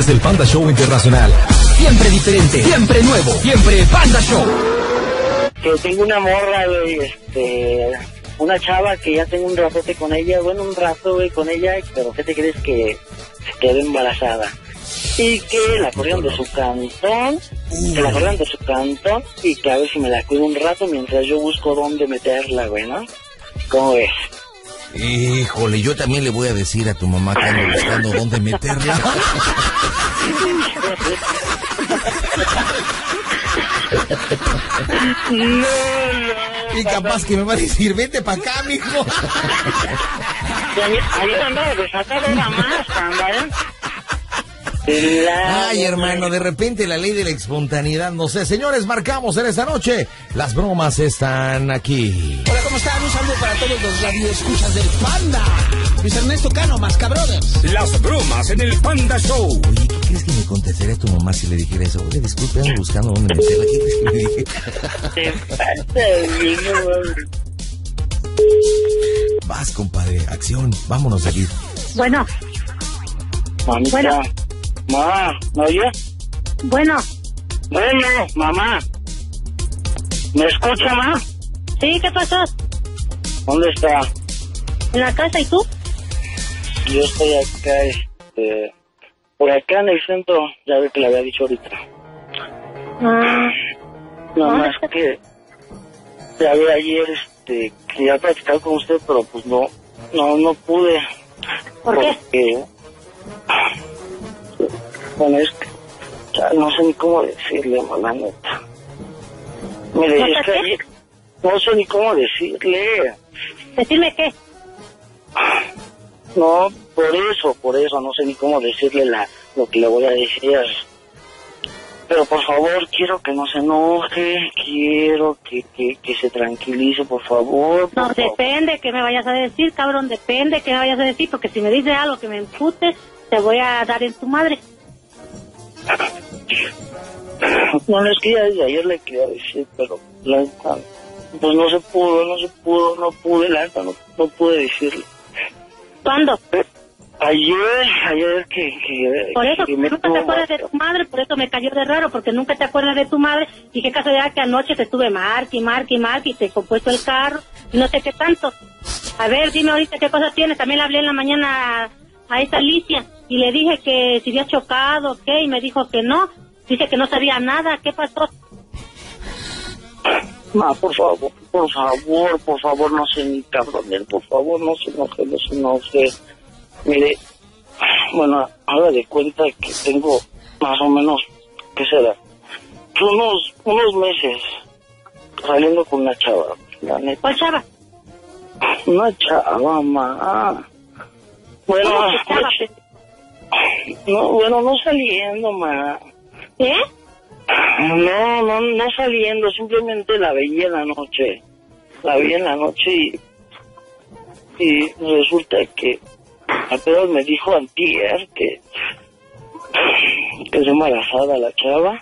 es el Panda Show Internacional. Siempre diferente, siempre nuevo, siempre Panda Show. Que tengo una morra, güey, una chava que ya tengo un ratote con ella, bueno, un rato, güey, con ella, pero ¿qué te crees? Que se quedó embarazada. Y que la corrieron de su cantón, y que a ver si me la cuido un rato mientras yo busco dónde meterla, güey, ¿no? ¿Cómo ves? Híjole, yo también le voy a decir a tu mamá que ando buscando dónde meterla. No. Y capaz que me va a decir, vete para acá, mijo. Ahí andaba desatado una más, ¿eh? Ay, hermano, de repente la ley de la espontaneidad, no sé. Señores, marcamos en esta noche. Las bromas están aquí. Hola, ¿cómo están? Un saludo para todos los radioescuchas del Panda. Luis Ernesto Cano, Mascabrothers. Las bromas en el Panda Show. Oye, ¿qué crees que me contestaría tu mamá si le dijera eso? Oye, disculpe, ando buscando dónde meterla. ¿Qué crees que me dije? Te pasa, amigo. Vas, compadre, acción. Vámonos de aquí. Bueno. Mamita. Bueno. Mamá, ¿me oyes? Bueno. Bueno, mamá. ¿Me escucha, mamá? Sí, ¿qué pasó? ¿Dónde está? ¿En la casa y tú? Yo estoy acá, por acá en el centro, ya ve que le había dicho ahorita. Nada más que ya ve ayer, quería platicar con usted, pero pues no pude. ¿Por qué? Porque, bueno, es que ya no sé ni cómo decirle, mamá, neta. Mire, es que ayer no sé ni cómo decirle. ¿Decirme qué? No, por eso, no sé ni cómo decirle lo que le voy a decir. Pero por favor, quiero que no se enoje, quiero que se tranquilice, por favor. No, depende que me vayas a decir, cabrón, depende que me vayas a decir, porque si me dices algo que me empute, te voy a dar en tu madre. No, es que ya desde ayer le quería decir, pero la neta, pues no pude, la neta, no pude decirle. ¿Cuándo? Ayer que por eso, que nunca te acuerdas de tu madre, por eso me cayó de raro, porque nunca te acuerdas de tu madre, y qué casualidad que anoche te estuve marque, y te he compuesto el carro, y no sé qué tanto. A ver, dime ahorita qué cosa tienes. También le hablé en la mañana a esta Alicia, y le dije que si había chocado, ¿qué? Y me dijo que no, dice que no sabía nada. ¿Qué pasó? Ma, por favor, no se ni cabronel, por favor, no se enoje. Mire, bueno, haga de cuenta que tengo más o menos, ¿qué será? Unos meses saliendo con una chava, la neta. ¿Cuál chava? Una chava, ma. Bueno, no saliendo, ma. ¿Qué? No saliendo, simplemente la veía en la noche. Y resulta que apenas me dijo antier que es embarazada la chava.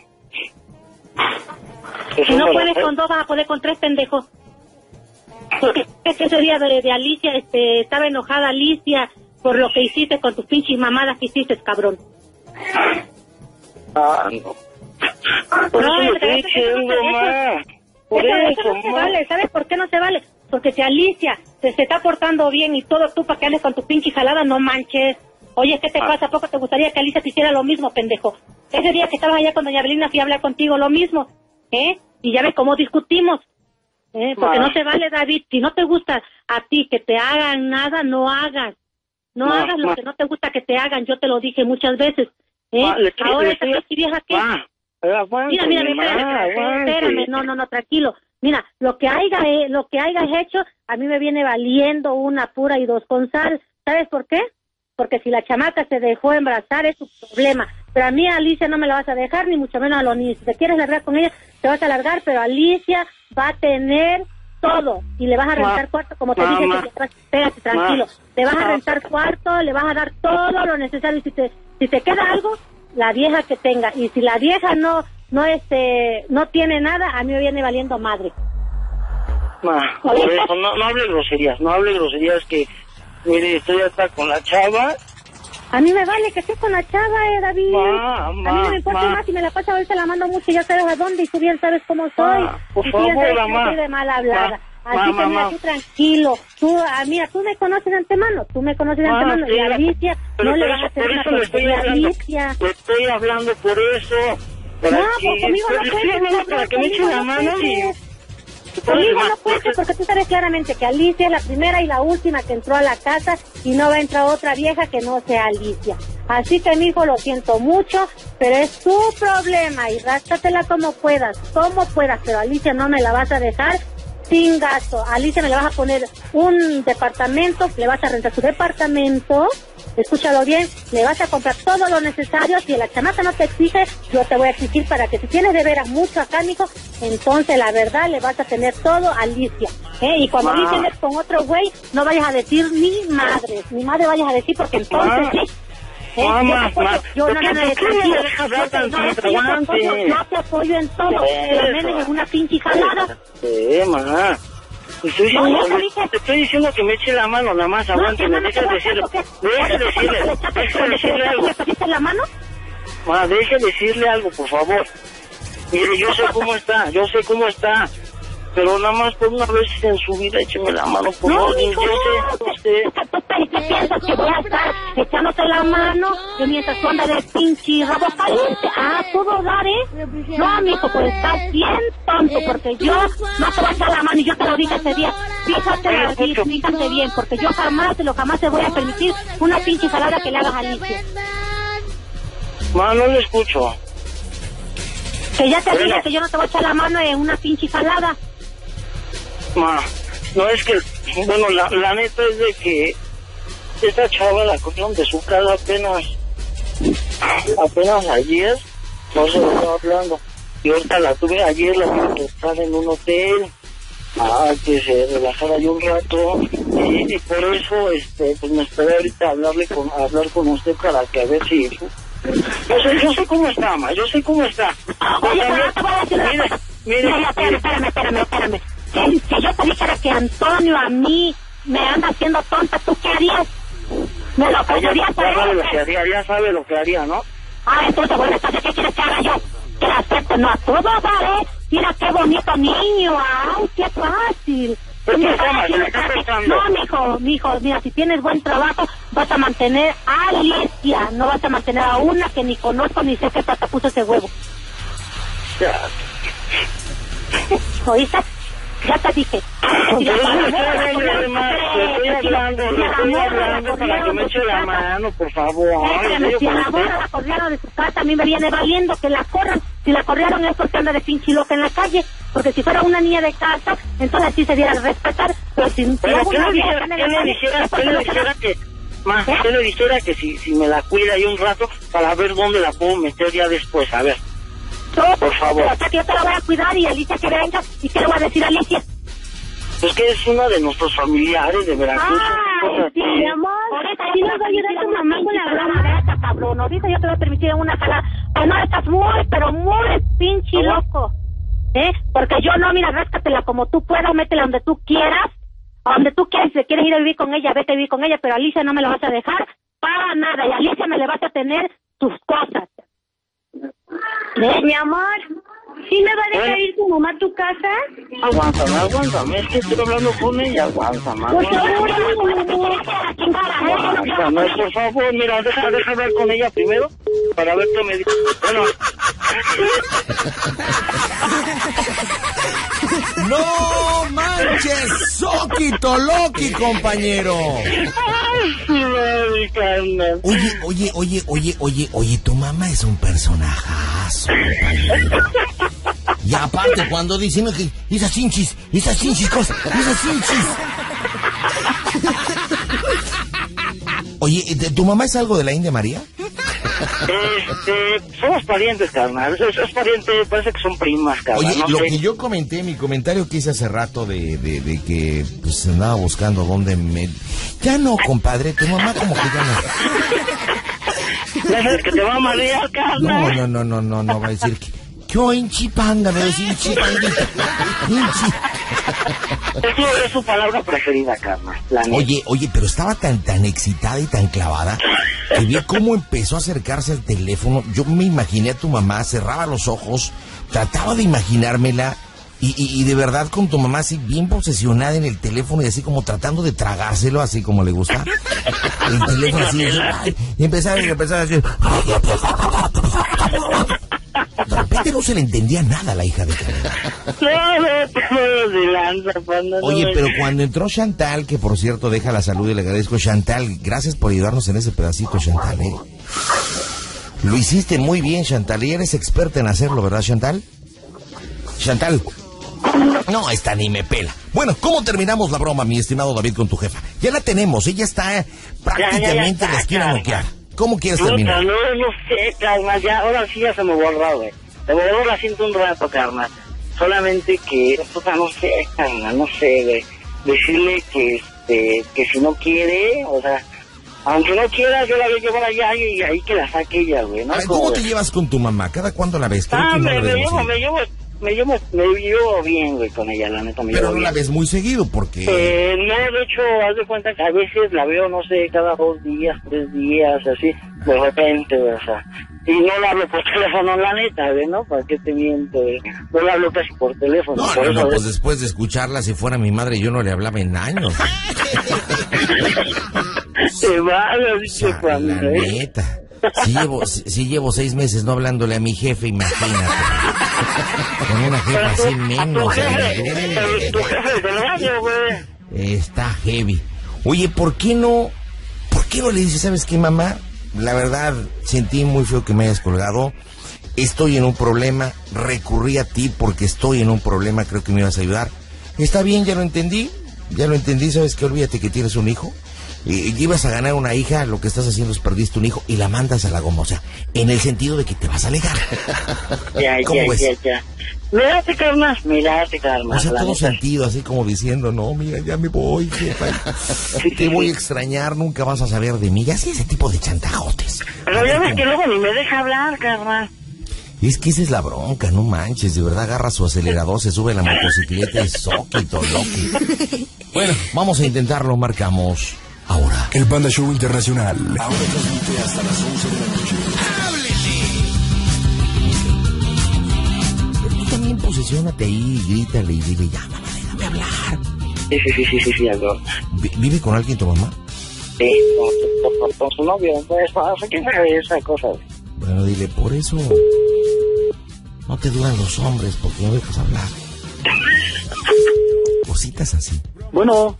Si no puedes con dos, vas a poder con tres, pendejo. Porque ese día de Alicia, estaba enojada Alicia por lo que hiciste con tus pinches mamadas que hiciste, cabrón. No. Por eso lo estoy diciendo, ma. Por eso no se vale. ¿Sabes por qué no se vale? Porque si Alicia se está portando bien y todo tú para que andes con tu pinche jalada, no manches. Oye, ¿qué te pasa? ¿A poco te gustaría que Alicia te hiciera lo mismo, pendejo? Ese día que estabas allá con doña Belina fui a hablar contigo lo mismo, y ya ves cómo discutimos, porque no se vale, David. Si no te gusta a ti que te hagan nada, no hagas. No hagas lo que no te gusta que te hagan. Yo te lo dije muchas veces. Ahora esta vieja que... Mira, espérame, no, tranquilo. Mira, lo que hayas hecho, a mí me viene valiendo una pura y dos con sal. ¿Sabes por qué? Porque si la chamaca se dejó embarazar es su problema. Pero a mí, Alicia, no me la vas a dejar, ni mucho menos a los niños. Si te quieres largar con ella, te vas a largar, pero Alicia va a tener todo. Y le vas a rentar cuarto, como te dije, espérate, tranquilo. Le vas a rentar cuarto, le vas a dar todo lo necesario. Y si te queda algo, la vieja que tenga. Y si la vieja no tiene nada, a mí me viene valiendo madre. Por eso, no hable groserías, que mire, estoy acá con la chava A mí me vale que estés con la chava, David. A mí no me importa más si me la pasa ahorita la mando mucho, ya sabes a dónde y tú bien sabes cómo soy. Por y tú ya favor, sabes que mamá. no soy de mal hablada. Así que mira, tú tranquilo. Tú, mira, tú me conoces de antemano. Tú me conoces de antemano. Y a Alicia no le vas a hacer una tontería a Alicia. Te estoy hablando por eso. No, pues conmigo no puedes. Para que me eche la mano y... Conmigo no puedes, porque tú sabes claramente que Alicia es la primera y la última que entró a la casa y no va a entrar otra vieja que no sea Alicia. Así que, mijo, lo siento mucho, pero es tu problema y rástatela como puedas, pero Alicia no me la vas a dejar sin gasto. A Alicia me le vas a poner un departamento, le vas a rentar su departamento, escúchalo bien, le vas a comprar todo lo necesario. Si la chamaca no te exige, yo te voy a exigir para que si tienes de veras mucho acá, mijo, entonces la verdad le vas a tener todo a Alicia. Y cuando Alicia andes con otro güey, no vayas a decir ni madre vayas a decir, porque entonces sí. Yo te apoyo en todo, pero menos en una pinche jalada. mamá. Te estoy diciendo que me eche la mano, nada más, aguántame, deja decirle algo. ¿Te la mano? Ma, deja decirle algo, por favor. Mire, yo sé cómo está, pero nada más por una vez en su vida écheme la mano, por favor. Yo sé. ¿Qué piensas que voy a estar echándote la mano que mientras tú andas de pinche rabo caliente? Todo dar, No, mijo, pues estás bien tonto, porque yo no te voy a echar la mano y yo te lo dije ese día. Fíjate bien, porque yo jamás te voy a permitir una pinche jalada que le hagas a Alicia. Ma, no lo escucho. Que ya te dije que yo no te voy a echar la mano en una pinche jalada. Ma, no es que, bueno, la neta es de que esta chava la cogieron de su casa apenas ayer, no se lo estaba hablando, y ahorita la tuve ayer, la tuve que estar en un hotel, que se relajara yo un rato, y por eso, pues me esperé ahorita a hablar con usted para que a ver si... Yo sé cómo está, ma, yo sé cómo está. Oye, pero te voy a decir... Mire, espérame. Si yo te dijera que Antonio a mí me anda haciendo tonta, ¿tú qué harías? ¿Me lo podrías hacer? Ya sabe lo que haría, ¿no? Entonces, bueno, ¿qué quieres que haga yo? Que la acepte, no a todo dar, Mira qué bonito niño, ay, qué fácil. No, mijo, mira, si tienes buen trabajo, vas a mantener a Alicia, no vas a mantener a una que ni conozco ni sé qué pata puso ese huevo. Ya. ¿Oíste? Ya te dije. Estoy hablando para que me eche la mano, por favor. Si a la boda la corrieron de su casa, a mí me viene valiendo que la corran. Si la corrieron es porque anda de pinche loca en la calle. Porque si fuera una niña de casa, entonces sí se diera a respetar. Pero si ¿Qué le dijera que si me la cuida ahí un rato para ver dónde la puedo meter ya después? A ver. Por favor. O sea que yo te la voy a cuidar y Alicia que venga. ¿Y qué le voy a decir a Alicia? Pues que es una de nuestros familiares de Veracruz. Sí, mi amor. Ahorita sí nos va a ayudar tu mamá con la broma de esta, cabrón. Ahorita yo te voy a permitir una jalada. Pero no, estás muy pinche loco. Porque yo no, mira, ráscatela como tú puedas, métela donde tú quieras. A donde tú quieras, si quieres ir a vivir con ella, vete a vivir con ella. Pero a Alicia no me la vas a dejar para nada. Y a Alicia me le vas a tener tus cosas. Mi amor, ¿sí me va a dejar ir tu mamá a tu casa? Aguántame, es que estoy hablando con ella, aguántame. Por favor, por favor, mira, deja hablar con ella primero, para ver qué me dice. Bueno. ¡No manches! ¡Soquito Loki, compañero! Oye, tu mamá es un personajazo, compañero. Y aparte, cuando dicen que esas chinchis, Oye, ¿tu mamá es algo de la India María? Somos parientes, carnal. Es pariente, parece que son primas, carnal. Oye, lo que yo comenté, mi comentario que hice hace rato de que pues andaba buscando dónde me... Ya no, compadre, tu mamá como que ya no. ¿Ya sabes que te va a marear, carnal? No, va a decir que... Yo en Chipanga, me decía en Chipanguita. Es su palabra preferida, carnal. Oye, pero estaba tan excitada y tan clavada que vi cómo empezó a acercarse al teléfono. Yo me imaginé a tu mamá, cerraba los ojos, trataba de imaginármela y de verdad con tu mamá así bien posesionada en el teléfono y así como tratando de tragárselo así como le gusta. El teléfono así, y empezaba a decir... De repente no se le entendía nada a la hija de Canela. Oye, pero cuando entró Chantal, que por cierto deja la salud y le agradezco, Chantal, gracias por ayudarnos en ese pedacito, Chantal, Lo hiciste muy bien, Chantal, y eres experta en hacerlo, ¿verdad, Chantal? Chantal. No, esta ni me pela. Bueno, ¿cómo terminamos la broma, mi estimado David, con tu jefa? Ya la tenemos, ella está prácticamente en la esquina a noquear. ¿Cómo quieres terminar? No sé, carnal, ya, ahora sí ya se me borró, güey. Se me borró la siento un rato, carnal. Solamente que, no sé, carnal, no sé, güey. Decirle que si no quiere, o sea, aunque no quiera, yo la voy a llevar allá y ahí que la saque ella, güey, ¿no? A ver, ¿cómo te llevas con tu mamá? ¿Cada cuándo la ves? Me llevo bien, güey, con ella, la neta, Pero no la ves muy seguido, porque... no, de hecho, haz de cuenta que a veces la veo, no sé, cada 2 días, 3 días, así, de repente, o sea, y no la hablo por teléfono, la neta, güey, ¿no? ¿Para qué te miento, güey? No la hablo casi por teléfono. No, pues después de escucharla, si fuera mi madre, yo no le hablaba en años. Se va, lo dicho, la neta. Si llevo 6 meses no hablándole a mi jefe, imagínate. Con una jefa así menos. Está heavy. Oye, ¿por qué no le dices, sabes qué, mamá? La verdad, sentí muy feo que me hayas colgado. Estoy en un problema, recurrí a ti porque estoy en un problema, creo que me ibas a ayudar. Está bien, ya lo entendí, ¿sabes qué? Olvídate que tienes un hijo. Y ibas a ganar una hija, lo que estás haciendo es perdiste un hijo y la mandas a la goma, o sea, en el sentido de que te vas a alegar. Ya. Mírate, carnal. O sea, todo sentido, así como diciendo, no, mira, ya me voy, jefa. Te voy a extrañar, nunca vas a saber de mí. Ya sí, ese tipo de chantajotes. Pero ya ves que luego ni me deja hablar, carnal. Es que esa es la bronca, no manches, de verdad agarra su acelerador, se sube a la motocicleta y soquito, loco. Bueno, vamos a intentarlo, marcamos ahora. El Panda Show Internacional. Ahora transmite hasta las 11 de la noche. Pero tú también posesiónate ahí, grítale y dile, ya, mamá, déjame hablar. Sí, algo. ¿Vive con alguien tu mamá? Sí, con su novio, pues, no sé qué es esa cosa. Bueno, dile, por eso no te duran los hombres, porque no dejas hablar. Cositas así. Bueno.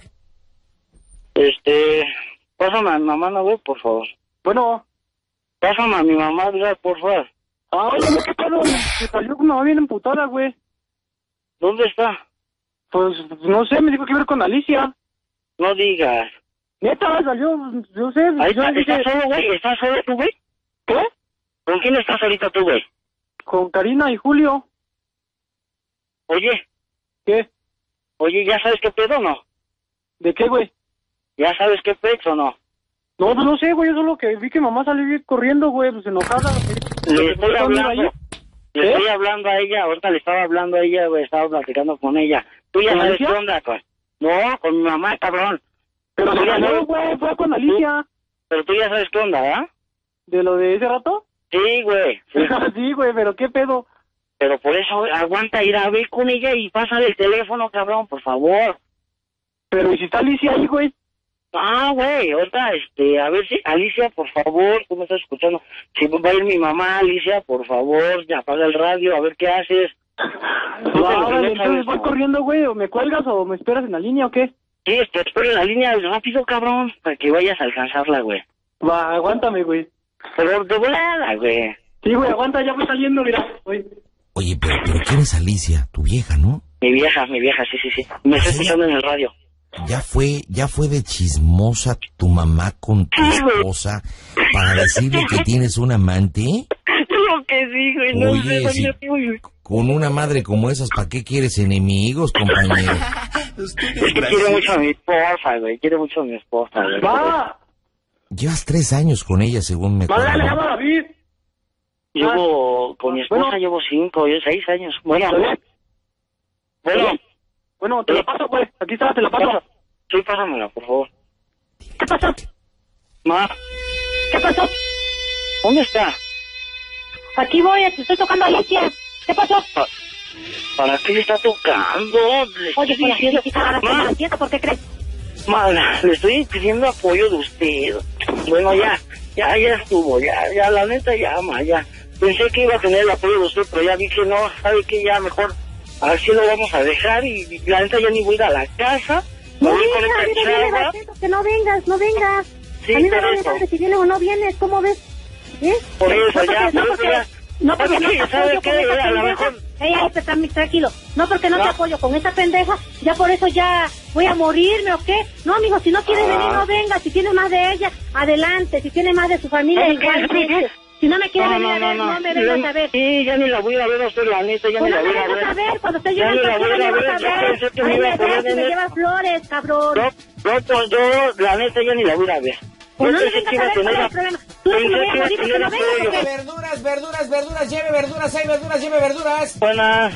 Pásame a mi mamá, no ve, por favor. Bueno. Pásame a mi mamá, por favor. Oye, ¿qué pedo? Me salió una mamá bien emputada, güey. ¿Dónde está? Pues, no sé, me dijo que ver con Alicia. No digas. Neta, salió, yo sé. Ahí ¿estás solo, güey? ¿Estás solo tú, güey? ¿Qué? ¿Con quién estás ahorita tú, güey? Con Karina y Julio. Oye. ¿Qué? Oye, ¿ya sabes qué pedo o no? ¿De qué, güey? ¿Ya sabes qué pedo o no? No, pues no sé, güey, yo solo que vi que mamá salió corriendo, güey, pues enojada. Le estoy hablando a ella, ahorita le estaba hablando a ella, güey, estaba platicando con ella. ¿Tú ya sabes qué onda, con? No, con mi mamá, cabrón. Pero no, güey, fue con Alicia. Pero tú ya sabes qué onda, ¿verdad? ¿De lo de ese rato? Sí, güey. Sí, güey, pero ¿qué pedo? Pero por eso, aguanta ir a ver con ella y pásale el teléfono, cabrón, por favor. Pero, ¿y si está Alicia ahí, güey? Ah, güey, ahorita, a ver si, Alicia, por favor, tú me estás escuchando. Si va a ir mi mamá, Alicia, por favor, ya apaga el radio, a ver qué haces. Entonces voy corriendo, güey, o me cuelgas o me esperas en la línea o qué? Sí, te espero en la línea rápido, cabrón, para que vayas a alcanzarla, güey. Va, aguántame, güey. Pero de volada, güey. Sí, güey, aguanta, ya voy saliendo, mira, güey. Oye, pero ¿quién es Alicia? Tu vieja, ¿no? Mi vieja, sí. Me está escuchando en el radio. Ya fue de chismosa tu mamá con tu esposa para decirle que tienes un amante. Lo que sí, güey, no Oye, sé, con una madre como esas, ¿para qué quieres enemigos, compañero? Es que quiere mucho a mi esposa, güey, güey. ¡Va! Llevas 3 años con ella, según me acuerdo. ¡Dale, llama a David! Con mi esposa llevo 5, 6 años. Bueno. Bueno, te la paso, güey. Aquí está, te la paso. Sí, pásamela, por favor. ¿Qué pasó? Ma, ¿Qué pasó? ¿dónde está? Aquí voy, te estoy tocando a Alicia. ¿Qué pasó? ¿Para qué le está tocando? Le Oye, estoy por diciendo... la ¿por qué crees? Ma, le estoy pidiendo apoyo de usted. Bueno, ya estuvo, ya, la neta, ya, ma, ya. Pensé que iba a tener el apoyo de usted, pero ya vi que no, sabe que ya mejor así lo vamos a dejar y la neta ya ni voy a ir a la casa. No voy con vengas, esta mira, chava. que no vengas. Sí, a mí me por vale eso. madre si vienes o no vienes, ¿cómo ves? ¿Eh? Por eso, ya, no por eso ya. No, porque no te ¿Sabe apoyo qué? con esa A lo pendeja. mejor... Tranquilo. No, porque no te apoyo con esa pendeja, ya por eso ya voy a morirme o qué. No, amigo, si no quieres venir, no vengas. Si tienes más de ella, adelante. Si tienes más de su familia, igual. Si no me quieres venir a ver, no me vengas a ver. Sí, ya ni la voy a ver a usted, la neta, ya ni la voy a ver. A ver, cuando esté yo en el me vas a ver. Pensé que me iba a poner me llevas flores, cabrón. No, pues yo, la neta, ya ni la voy a ver. Pues Yo no me pensé vengas que a iba a ver, ¿cuál es tener el problema? Tú eres que me voy a morir porque no vengas, ¿o qué? Verduras, lleve verduras, hay verduras, lleve verduras. Buenas.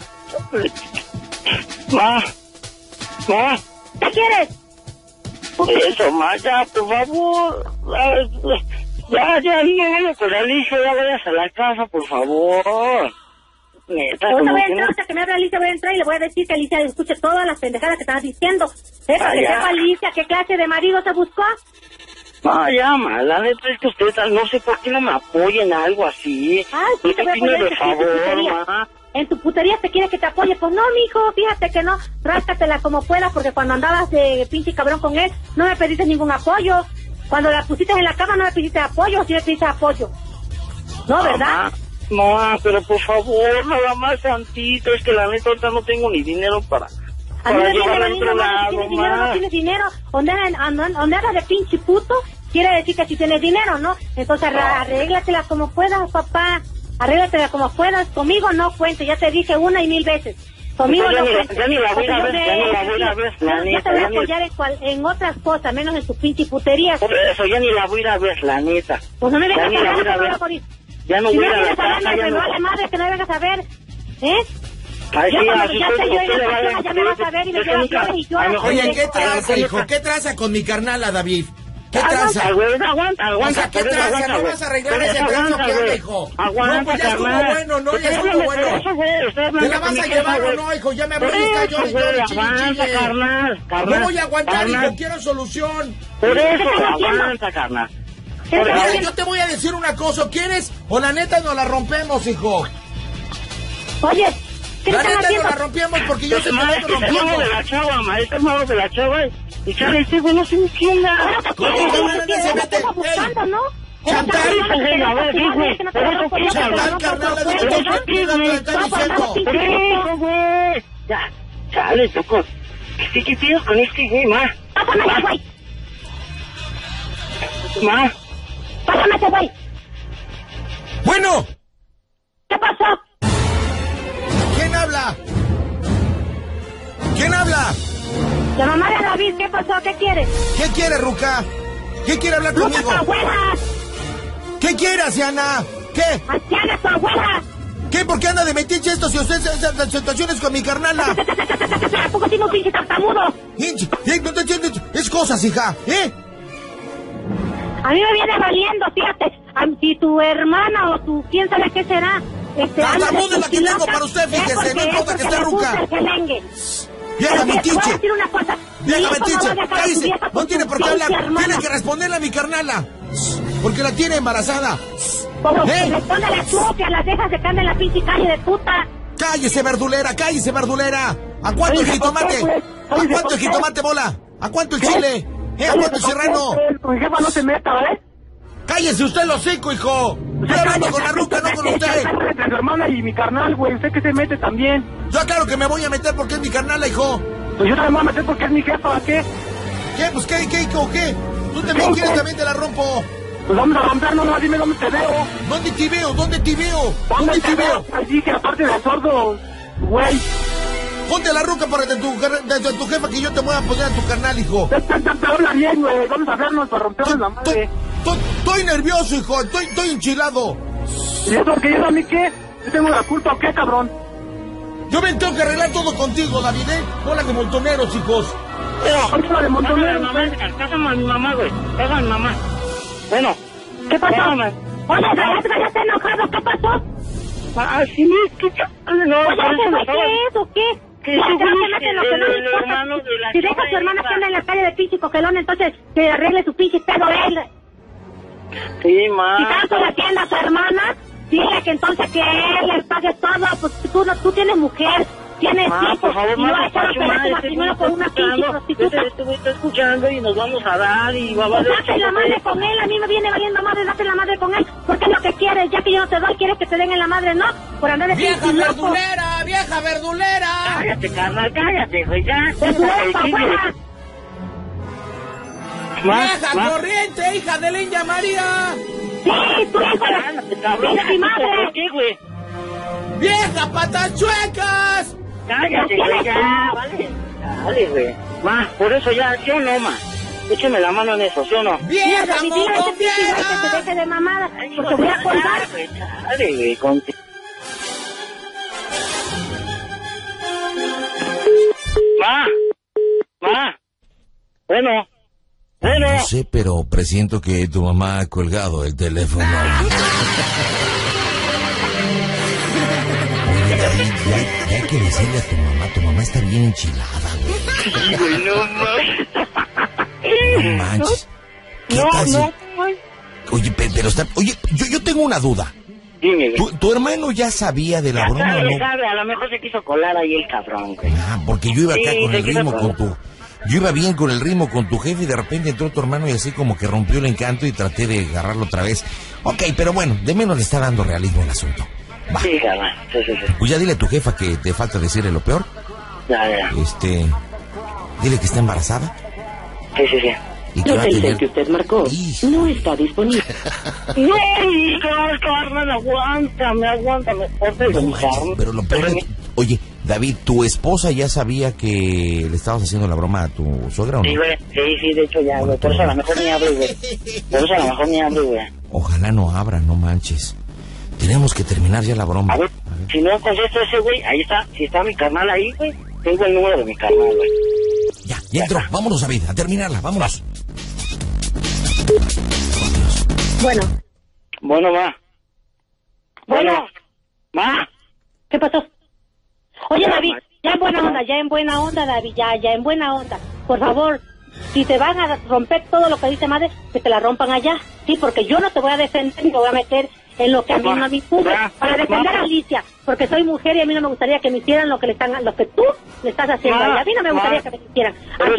Ma. ¿Qué quieres? Eso, ma, ya, por favor. Ya, no vayas con Alicia, ya vayas a la casa, por favor. Neta, Ahorita como voy a que entrar, no. hasta que me hable Alicia, voy a entrar y le voy a decir que Alicia escuche todas las pendejadas que estás diciendo. Para que sepa Alicia qué clase de marido se buscó. No, ya, ma, la neta es que ustedes no sé por qué no me apoyen a algo así. Ay, sí, te voy a apoyar de favor, ma. En tu putería te quiere que te apoye. Pues no, mijo, fíjate que no. Ráscatela como puedas, porque cuando andabas de pinche cabrón con él, no me pediste ningún apoyo. Cuando la pusiste en la cama, no me pediste apoyo, sí me pediste apoyo. No, ¿verdad? No, pero por favor, nada más tantito. Es que la neta ahorita no tengo ni dinero para A mí me viene llevarla a valiendo otro más si lado, tienes dinero, no ma. tienes dinero. Donde andas de pinche puto, quiere decir que si tienes dinero, ¿no? Entonces arréglatela como puedas, papá. Arréglatela como puedas. Conmigo no cuente, ya te dije 1 y 1000 veces. Conmigo no cuente. Ya ni la voy a ver, la Yo te voy a neta. apoyar en otras cosas, menos en tu pinche putería. Por eso, ya ni la voy a ver, la neta. Pues no me vengas a Ya ni la ver, voy a que me voy ver. a morir. Ya no Si voy no a la quieres casa, saberme, ya me no. vale madre que no me vengas a ver. ¿Eh? Ay, Ya sí, cuando así ya soy, esté yo en usted la le vale, casa, ya me vas a ver y me yo llevas nunca- flores y yo... a lo mejor Oye, ya- ¿qué traza, hijo? ¿Qué traza con mi carnala, David? ¿Qué traza? Aguanta, güey, aguanta. O sea, ¿qué pero traza? aguanta, ¿No güey. vas a arreglar Pero ese trazo aguanta, que anda, güey. hijo? Aguanta, No, pues ya estuvo carnal. bueno, ¿no? Ya Usted estuvo háblame bueno. de eso, güey. Usted háblame ¿Te la con vas mi a jefa, llevar o güey. no, hijo? Ya me Por habló eso, yo, güey, chile. aguanta, carnal. No voy a aguantar, carnal. hijo, quiero solución. Por eso, ¿Qué estás haciendo? aguanta, carnal. ¿Qué estás Mira, haciendo? yo te voy a decir una cosa, ¿quieres? O la neta nos la rompemos, hijo. Oye, ¿qué La estás neta nos haciendo? la rompemos porque yo sé que no te Maestro, es rompemos. malo de la chava, maestro, es malo de la chava. Y Charlie, este güey no se entienda. ¿Cómo que no se mete? Estás buscando, ¿no? Chantal, Chantal, carnal, de que te está diciendo. Por eso, güey. Ya, chale, toco. ¿Qué pido con este güey, ma? Pásame ese güey. Ma. Pásame ese güey. Bueno, ¿Qué pasó? ¿quién habla? ¿Quién habla? La mamá de David, ¿qué pasó? ¿Qué quieres? ¿Qué quiere, Ruca? ¿Qué quiere hablar ¡Luca, conmigo? tu abuela! ¿Qué quiere, Asiana? ¿Qué? ¡Asiana, tu abuela! ¿Qué? ¿Por qué anda de metiche esto si usted esas situaciones con mi carnala? ¿A poco tiene un pinche tartamudo? Es cosas, hija, ¿eh? A mí me viene valiendo, fíjate. Si tu hermana o tu quién sabe qué será. Tartamudo es la que tengo para usted, fíjese, no importa que esté ruca. Vieja metiche. Vieja metiche, cállese. No tiene por qué hablar. Tiene que responderle a mi carnala. Porque la tiene embarazada. Respóndele tú, que a las dejas de que ande en la pinche calle de puta. Cállese, verdulera, cállese, verdulera. ¿A cuánto el jitomate? ¿A cuánto el jitomate, bola? ¿A cuánto el chile? ¿A cuánto el serrano? Mi jefa no se meta, ¿eh? ¡Cállese usted el hocico, hijo! Estoy hablando con la ruca, no con usted. Entre su hermana y mi carnal, güey. Usted que se mete también. Yo claro que me voy a meter porque es mi carnala, hijo. Pues yo también me voy a meter porque es mi jefa, ¿qué? ¿Qué? Pues qué, o qué. Tú también quieres, también te la rompo. Pues vamos a rompernos, no, dime dónde te veo. ¿Dónde te veo? ¿Dónde te veo? ¿Dónde te veo? Ahí dije, aparte de sordo, güey. Ponte la ruca para de tu jefa que yo te voy a poner a tu carnal, hijo. Te habla bien, güey. Vamos a vernos para rompernos la madre. Estoy nervioso, hijo. Estoy enchilado. ¿Y eso que yo a mí qué? ¿Yo tengo la culpa o qué, cabrón? Yo me tengo que arreglar todo contigo, David, ¿eh? Hola de montoneros, chicos. Pásame a mi mamá, güey. Pásame a mi mamá. Bueno. ¿Qué pasó? Pásame. Oye, ya está enojado, ¿qué pasó? Ah, sí me escucha. No, Oye, ¿qué es o qué? Que Si según el hermano de la si deja a su hermana que anda en la calle de pinche cogelón, entonces que arregle su pinche pedo él. Sí, ma. Si tanto le atiende a su hermana, dile que entonces que él le pague todo, pues tú tienes mujer, tienes hijos, por favor, y no vas a echar a perder tu matrimonio por una pinche prostituta. Este güey está escuchando y nos vamos a dar y va a Pues valer. date la madre con él, a mí me viene valiendo madre, date la madre con él, porque es lo que quieres, ya que yo no te doy, quieres que te den en la madre, ¿no? Por andar de ¡Vieja pinche loco. verdulera! ¡Vieja verdulera! Cállate, carnal, cállate, güey, ya. Verdulera pa' afuera. ¡Vieja corriente, hija de la India María! Sí, tú hijo Cállate, de... cabrón. Mira mi madre. ¿Por qué, güey? ¡Vieja patas chuecas! Cállate, güey, ya, vale. Dale, güey. Ma, por eso ya, ¿sí o no, ma? Écheme la mano en eso, ¿sí o no? ¡Vieja Mira, dile a ese pinche güey que te mocoviera! deje de mamada, porque voy a colgar. Dale, güey, contigo. Ma. Bueno. No sé, pero presiento que tu mamá ha colgado el teléfono. Oye, David, ya hay que decirle a tu mamá está bien enchilada, güey. No manches. ¿Qué tal? Oye, pero está... Oye, yo tengo una duda. Dime, güey. ¿Tu hermano ya sabía de la broma o no? Sabe, a lo mejor se quiso colar ahí el cabrón, güey. Ah, porque yo iba acá Sí, con se el quiso ritmo colar. con tu... Yo iba bien con el ritmo con tu jefe y de repente entró tu hermano y así como que rompió el encanto y traté de agarrarlo otra vez. Ok, pero bueno, de menos le está dando realismo el asunto. Va. Sí, carnal, sí. Pues ya dile a tu jefa que te falta decirle lo peor. Ya. Dile que está embarazada Sí. y que va a tener... que usted marcó Hijo. no está disponible. No, carnal, aguántame. No manches, pero lo peor de... Oye, David, ¿tu esposa ya sabía que le estabas haciendo la broma a tu suegra o no? Sí, güey, sí, de hecho ya, güey. Por eso a lo mejor ni abre, güey. Ojalá no abra, no manches. Tenemos que terminar ya la broma. A ver, si no contesto ese güey, ahí está. Si está mi carnal ahí, güey, tengo el número de mi carnal, güey. Ya entró. Vámonos, David, a terminarla. Vámonos. Bueno, Bueno, ma. ¿qué pasó? Oye, David, ya en buena onda, David, ya en buena onda. Por favor, si te van a romper todo lo que dice madre, que te la rompan allá. Sí, porque yo no te voy a defender ni me voy a meter en lo que a mí no me incumbe. Para defender a Alicia, porque soy mujer y a mí no me gustaría que me hicieran lo que tú le estás haciendo a ella. A mí no me gustaría que me hicieran.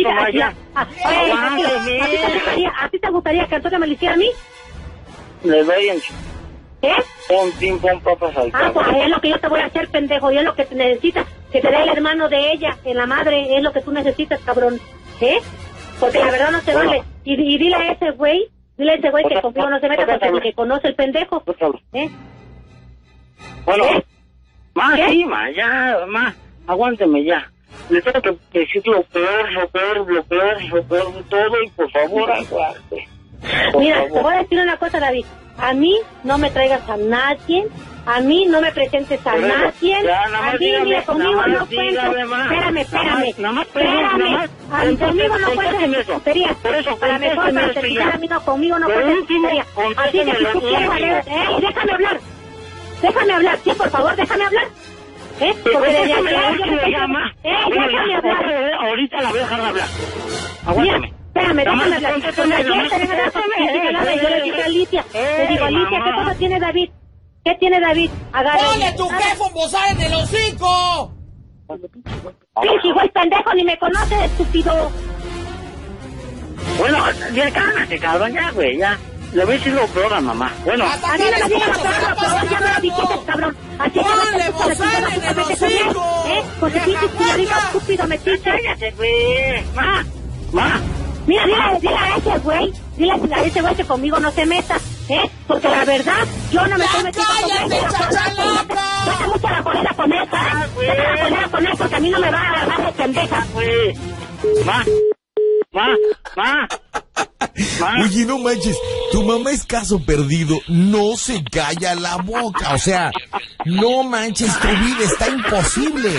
¿A ti te gustaría que Antonio me lo hiciera a mí? Le doy en... ¿Eh? Pon papas al Ah, pues es lo que yo te voy a hacer, pendejo, y es lo que necesitas, que te dé el hermano de ella, en la madre, es lo que tú necesitas, cabrón, ¿eh? Porque la verdad no se vale. Y dile a ese güey que conmigo no se meta porque ni que conoce el pendejo, ¿eh? Bueno, ¿Eh? ma, ¿Qué? sí, ma, aguánteme ya. Le tengo que decir lo peor de todo y por favor, aguante. Mira, te voy a decir una cosa, David. A mí no me traigas a nadie, a mí no me presentes a nadie, a mí ni conmigo no cuentes. Espérame. Conmigo no cuentes tonterías. Para mejor, para terminar, a mí no, conmigo no cuentes tonterías. Así que si tú quieres valer, déjame hablar, sí, por favor, déjame hablar. Porque desde ayer yo me déjame hablar. Ahorita la voy a dejar hablar. Aguántame. Espérame, déjame hablar. Yo le dije a Alicia, ¿qué cosa tiene David? ¿Qué tiene David? ¡Ponle tu jefe un bozal en el hocico! Pinche güey pendejo, ni me conoce, estúpido. Bueno, ya cálmate, cabrón, ya, güey, ya. Le voy a decir lo peor a mamá. Bueno. A mí no me digas lo peor, ya me lo dijiste, cabrón. Así ¡Ponle bozal en el hocico! Con tu pinche cigarrito estúpido metiche. Cállate, güey. Ma. Mira, dile a ese güey, que conmigo no se meta, porque la verdad, yo no me estoy metiendo con él. Deja mucho la colera con esa, deja la colera con él, porque a mí no me va a agarrar de pendeja. Ma. Oye, no manches, tu mamá es caso perdido, no se calla la boca, o sea, no manches, tu vida está imposible.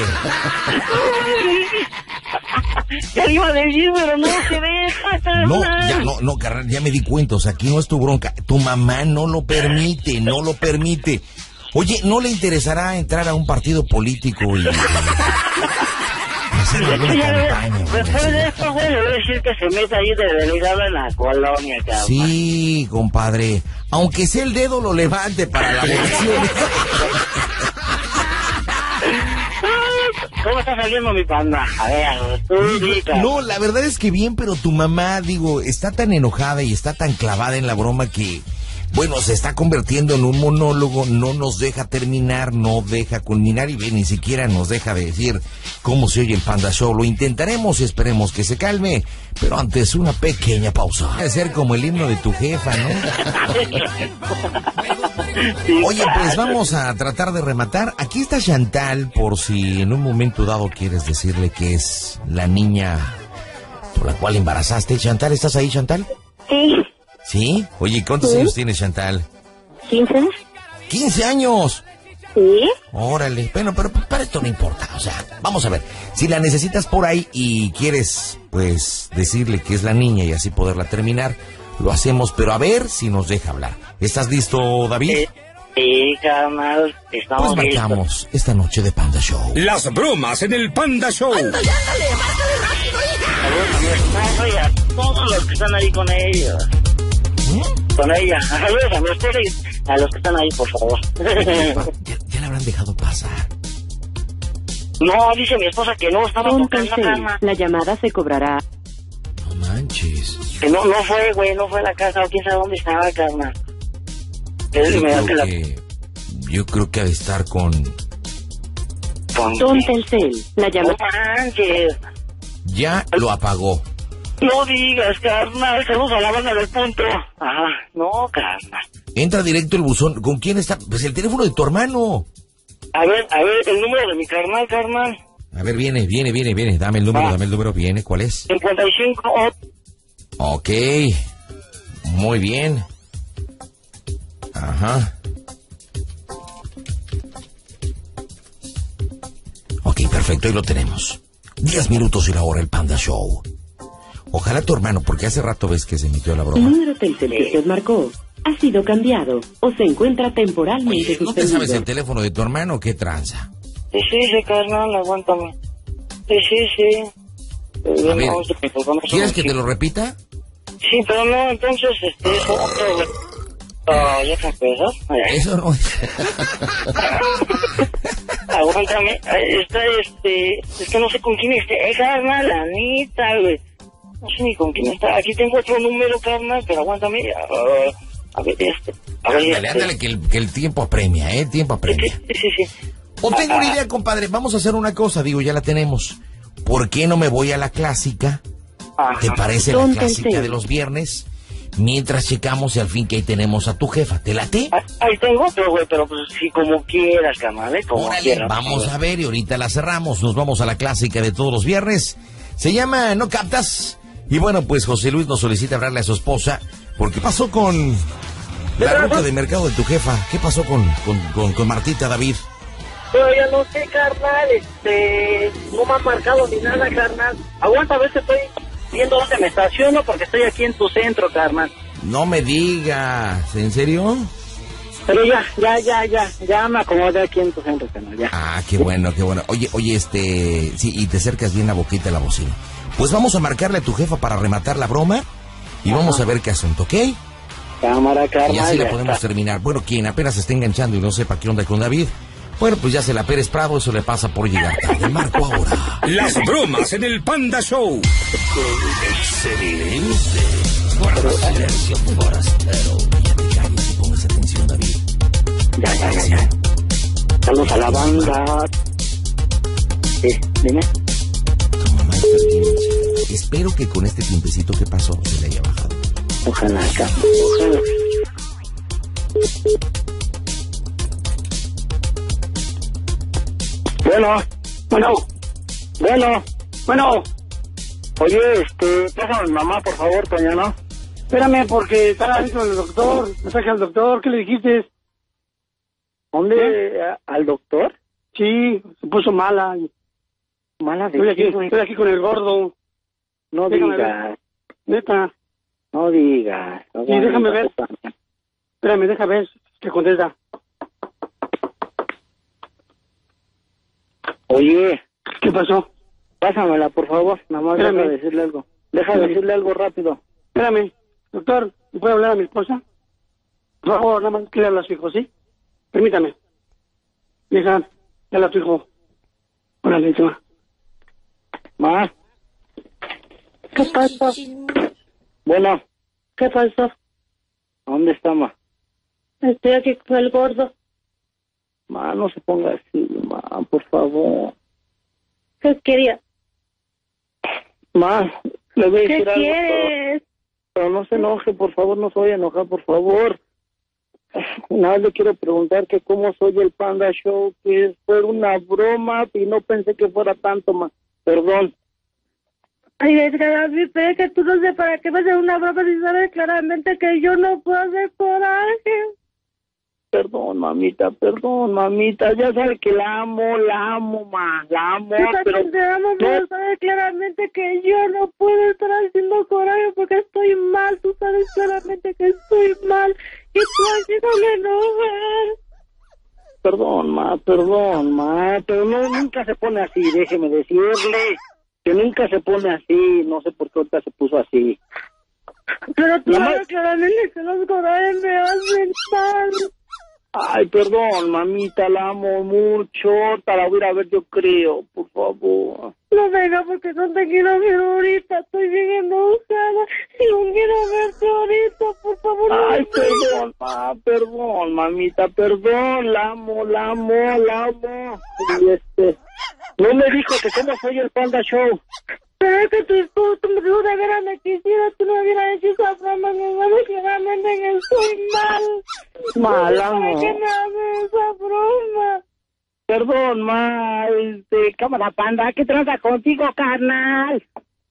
Ya le iba a decir, pero no se ve. No, carnal, ya me di cuenta, o sea, aquí no es tu bronca, tu mamá no lo permite. Oye, ¿no le interesará entrar a un partido político y hacer alguna campaña? Después de esto, güey, le voy a decir que se meta ahí de delegado en la colonia, cabrón. Sí, compadre, aunque sea el dedo lo levante para la votación. ¿Cómo está saliendo mi panda? A ver, tú dices. No, la verdad es que bien, pero tu mamá, está tan enojada y está tan clavada en la broma que, bueno, se está convirtiendo en un monólogo, no nos deja terminar, no deja culminar y ni siquiera nos deja de decir cómo se oye el Panda Show. Lo intentaremos, esperemos que se calme, pero antes una pequeña pausa. Debe ser como el himno de tu jefa, ¿no? Oye, pues vamos a tratar de rematar. Aquí está Chantal, por si en un momento dado quieres decirle que es la niña por la cual embarazaste. Chantal, ¿estás ahí, Chantal? Sí. ¿Sí? Oye, ¿cuántos años tienes, Chantal? 15. ¡15 años! Sí. Órale, bueno, pero para esto no importa, o sea, vamos a ver, si la necesitas por ahí y quieres, pues, decirle que es la niña y así poderla terminar, lo hacemos, pero a ver si nos deja hablar. ¿Estás listo, David? Sí, carnal, estamos pues marcamos listos. Esta noche de Panda Show. Las bromas en el Panda Show. Saludos a mi esposa y a todos los que están ahí con ellos. Con ella. Saludos a mi esposa y a los que están ahí, por favor. Ya la habrán dejado pasar. No, dice mi esposa que no estaba tocando cama. La llamada se cobrará. No manches. Que no fue, güey, no fue a la casa, o quién sabe dónde estaba, carnal. Yo creo que ha de estar con Don Telcel, la llamada. No manches. Ya lo apagó. No digas, carnal, saludos a la banda del punto. Ah, no, carnal. Entra directo el buzón. ¿Con quién está? Pues el teléfono de tu hermano. A ver, el número de mi carnal. A ver, viene. Dame el número, viene. ¿Cuál es? 55. Ok. Muy bien. Ajá. Ok, perfecto, ahí lo tenemos. 10 minutos y la hora, el Panda Show. Ojalá tu hermano, porque hace rato ves que se emitió la broma. El número Telcel que usted marcó ha sido cambiado o se encuentra temporalmente suspendido. ¿No te sabes el teléfono de tu hermano o qué tranza? Sí, carnal, aguántame. Sí. A ver, ¿quieres que te lo repita? Sí, pero no, entonces, ¿ya te acuerdas? Eso no es. Aguántame, es que no sé con quién esté, carnal, la neta, güey. No sé ni con quién está. Aquí tengo otro número, carnal, pero aguántame. A ver, Ándale, que el tiempo apremia, ¿eh? El tiempo apremia. Sí. O tengo una idea, compadre. Vamos a hacer una cosa, ya la tenemos. ¿Por qué no me voy a la clásica? ¿Te parece la clásica de los viernes? Mientras checamos y al fin que ahí tenemos a tu jefa. ¿Te late? Ahí tengo otro, güey, pero pues sí, como quieras, carnal, como quieras. Vamos a ver y ahorita la cerramos. Nos vamos a la clásica de todos los viernes. Se llama No Captas. Y bueno, pues José Luis nos solicita hablarle a su esposa. Porque pasó con la ruta de mercado de tu jefa. ¿Qué pasó con Martita, David? Todavía no sé, carnal, no me han marcado ni nada, carnal. Aguanta, a ver si estoy viendo dónde me estaciono, porque estoy aquí en tu centro, carnal. No me digas, ¿en serio? Pero ya me acomodé aquí en tu centro, carnal, ya. Ah, qué bueno. Oye, sí, y te acercas bien la boquita de la bocina. Pues vamos a marcarle a tu jefa para rematar la broma y vamos a ver qué asunto, ¿ok? Cámara, carnal. Y así la podemos terminar. Bueno, quien apenas se esté enganchando y no sepa qué onda con David, bueno, pues ya se la Pérez Prado, eso le pasa por llegar tarde. Marco ahora. Las bromas en el Panda Show. Excelente. Guarda silencio, forastero. Ya te calles y pongas atención, David. Ya. Saludos a la banda. Dime. Tu mamá está bien, chica. Espero que con este tiempecito que pasó se le haya bajado. Ojalá. Bueno. Oye, pásame a mi mamá, por favor, Toño, ¿no? Espérame, porque está adentro del doctor. Me saca al doctor. ¿Qué le dijiste? ¿Dónde? ¿Al doctor? Sí, se puso mala. ¿Mala de Estoy qué? aquí con el gordo. No Déjame digas. Neta. No digas. Sí, déjame ver. Espérame, déjame ver. Que contesta. Oye. ¿Qué pasó? Pásamela, por favor. Nada más Espérame. deja decirle algo. Deja decirle algo rápido. Espérame. Doctor, ¿me puede hablar a mi esposa? Por favor, nada más que le habla a su hijo, ¿sí? Permítame. Hija, le habla a tu hijo. Órale, toma. Ma. ¿Qué pasó? Bueno. ¿Qué pasó? ¿Dónde está, ma? Estoy aquí con el gordo. Ma, no se ponga así, ma, por favor. ¿Qué quería? Ma, le voy a ¿Qué decir algo. quieres? Pero no se enoje, por favor, no se vaya a enojar, por favor. Nada más le quiero preguntar que cómo soy el Panda Show, que fue una broma y no pensé que fuera tanto, ma. Perdón. Ay, David, pero es que tú no sé para qué va a ser una broma si sabes claramente que yo no puedo hacer coraje. Perdón, mamita. Ya sabe que la amo, ma. La amo, Yo pero... también te amo, pero sabes claramente que yo no puedo estar haciendo coraje porque estoy mal. Tú sabes claramente que estoy mal y tú haciéndome enojar. Perdón, ma, pero no, nunca se pone así, déjeme decirle que nunca se pone así, no sé por qué ahorita se puso así. Pero tú sabes claramente que los corajes me hacen mal. Ay, perdón, mamita, la amo mucho, te la voy a ir a ver, yo creo, por favor. No venga, porque no te quiero ver ahorita, estoy bien enojada y no quiero verte ahorita, por favor. Ay, no perdón, mamita, perdón, la amo. Y no me dijo que cómo soy el Panda Show. Pero es que tu de veras me quisiera, tú no me hubieras hecho esa broma, me sabes claramente que estoy mal. Mala, ¿Para no. qué me haces esa broma? Perdón, ma, cámara Panda, ¿qué trata contigo, carnal?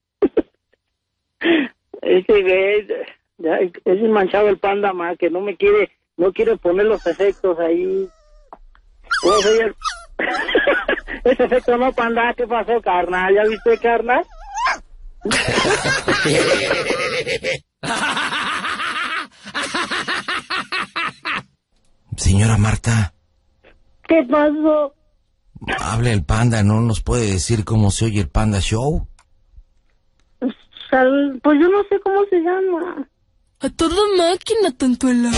Ya es manchado el Panda, ma, que no quiere poner los efectos ahí. ¿Cómo soy el... Ese efecto no, Panda, ¿qué pasó, carnal? ¿Ya viste, carnal? Señora Marta. ¿Qué pasó? Habla el Panda, ¿no nos puede decir cómo se oye el Panda Show? Pues yo no sé cómo se llama. A toda máquina, tontuela.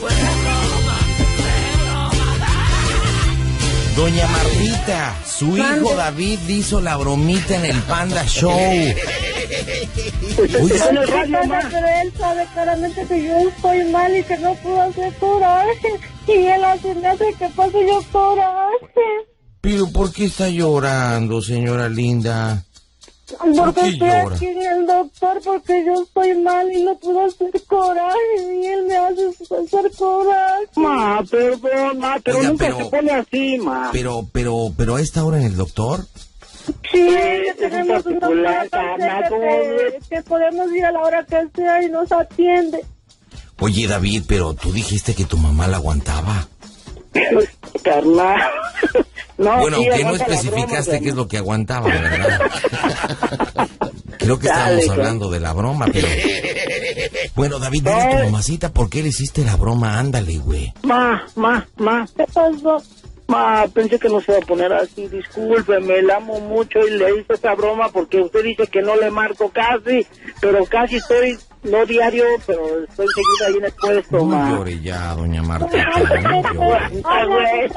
Doña Martita, su hijo David hizo la bromita en el Panda Show. Pero él sabe claramente que yo estoy mal y que no puedo hacer coraje. Y él me hace que pase yo coraje. Pero ¿por qué está llorando, señora linda? Porque estoy aquí en el doctor porque yo estoy mal y no puedo hacer coraje y él me hace hacer coraje. Ma, perdón, ma, pero oiga, nunca se pone así, ma. Pero a esta hora en el doctor. Sí, que tenemos una plaza que podemos ir a la hora que sea y nos atiende. Oye, David, pero tú dijiste que tu mamá la aguantaba. Carnal. No, bueno, sí, aunque no aguanta la especificaste broma, qué es lo que aguantaba, ¿verdad? Creo que estábamos hablando de la broma, pero... Bueno, David, dile a tu mamacita por qué le hiciste la broma, ándale, güey. Ma. ¿Qué pasó? Ma, pensé que no se iba a poner así, discúlpeme, la amo mucho y le hice esa broma porque usted dice que no le marco casi, pero casi estoy, no diario, pero estoy seguido ahí en el puesto, ma. No llore ya, doña Martita, no llore.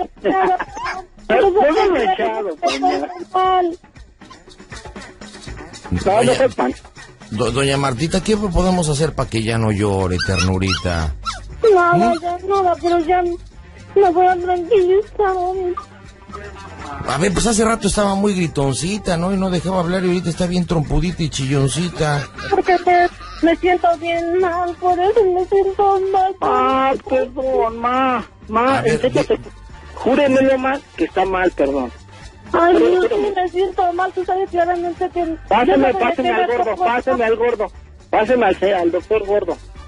Doña Martita, ¿qué podemos hacer para que ya no llore, ternurita? Nada, pero ya me voy a tranquilizar. A ver, pues hace rato estaba muy gritoncita, ¿no? Y no dejaba hablar y ahorita está bien trompudita y chilloncita. Porque me siento bien mal, por eso me siento mal. Ah, perdón, ma, en serio, júremelo, ma, que está mal, perdón. Ay, yo sí me siento mal, tú sabes claramente que... Páseme al gordo, páseme al doctor gordo.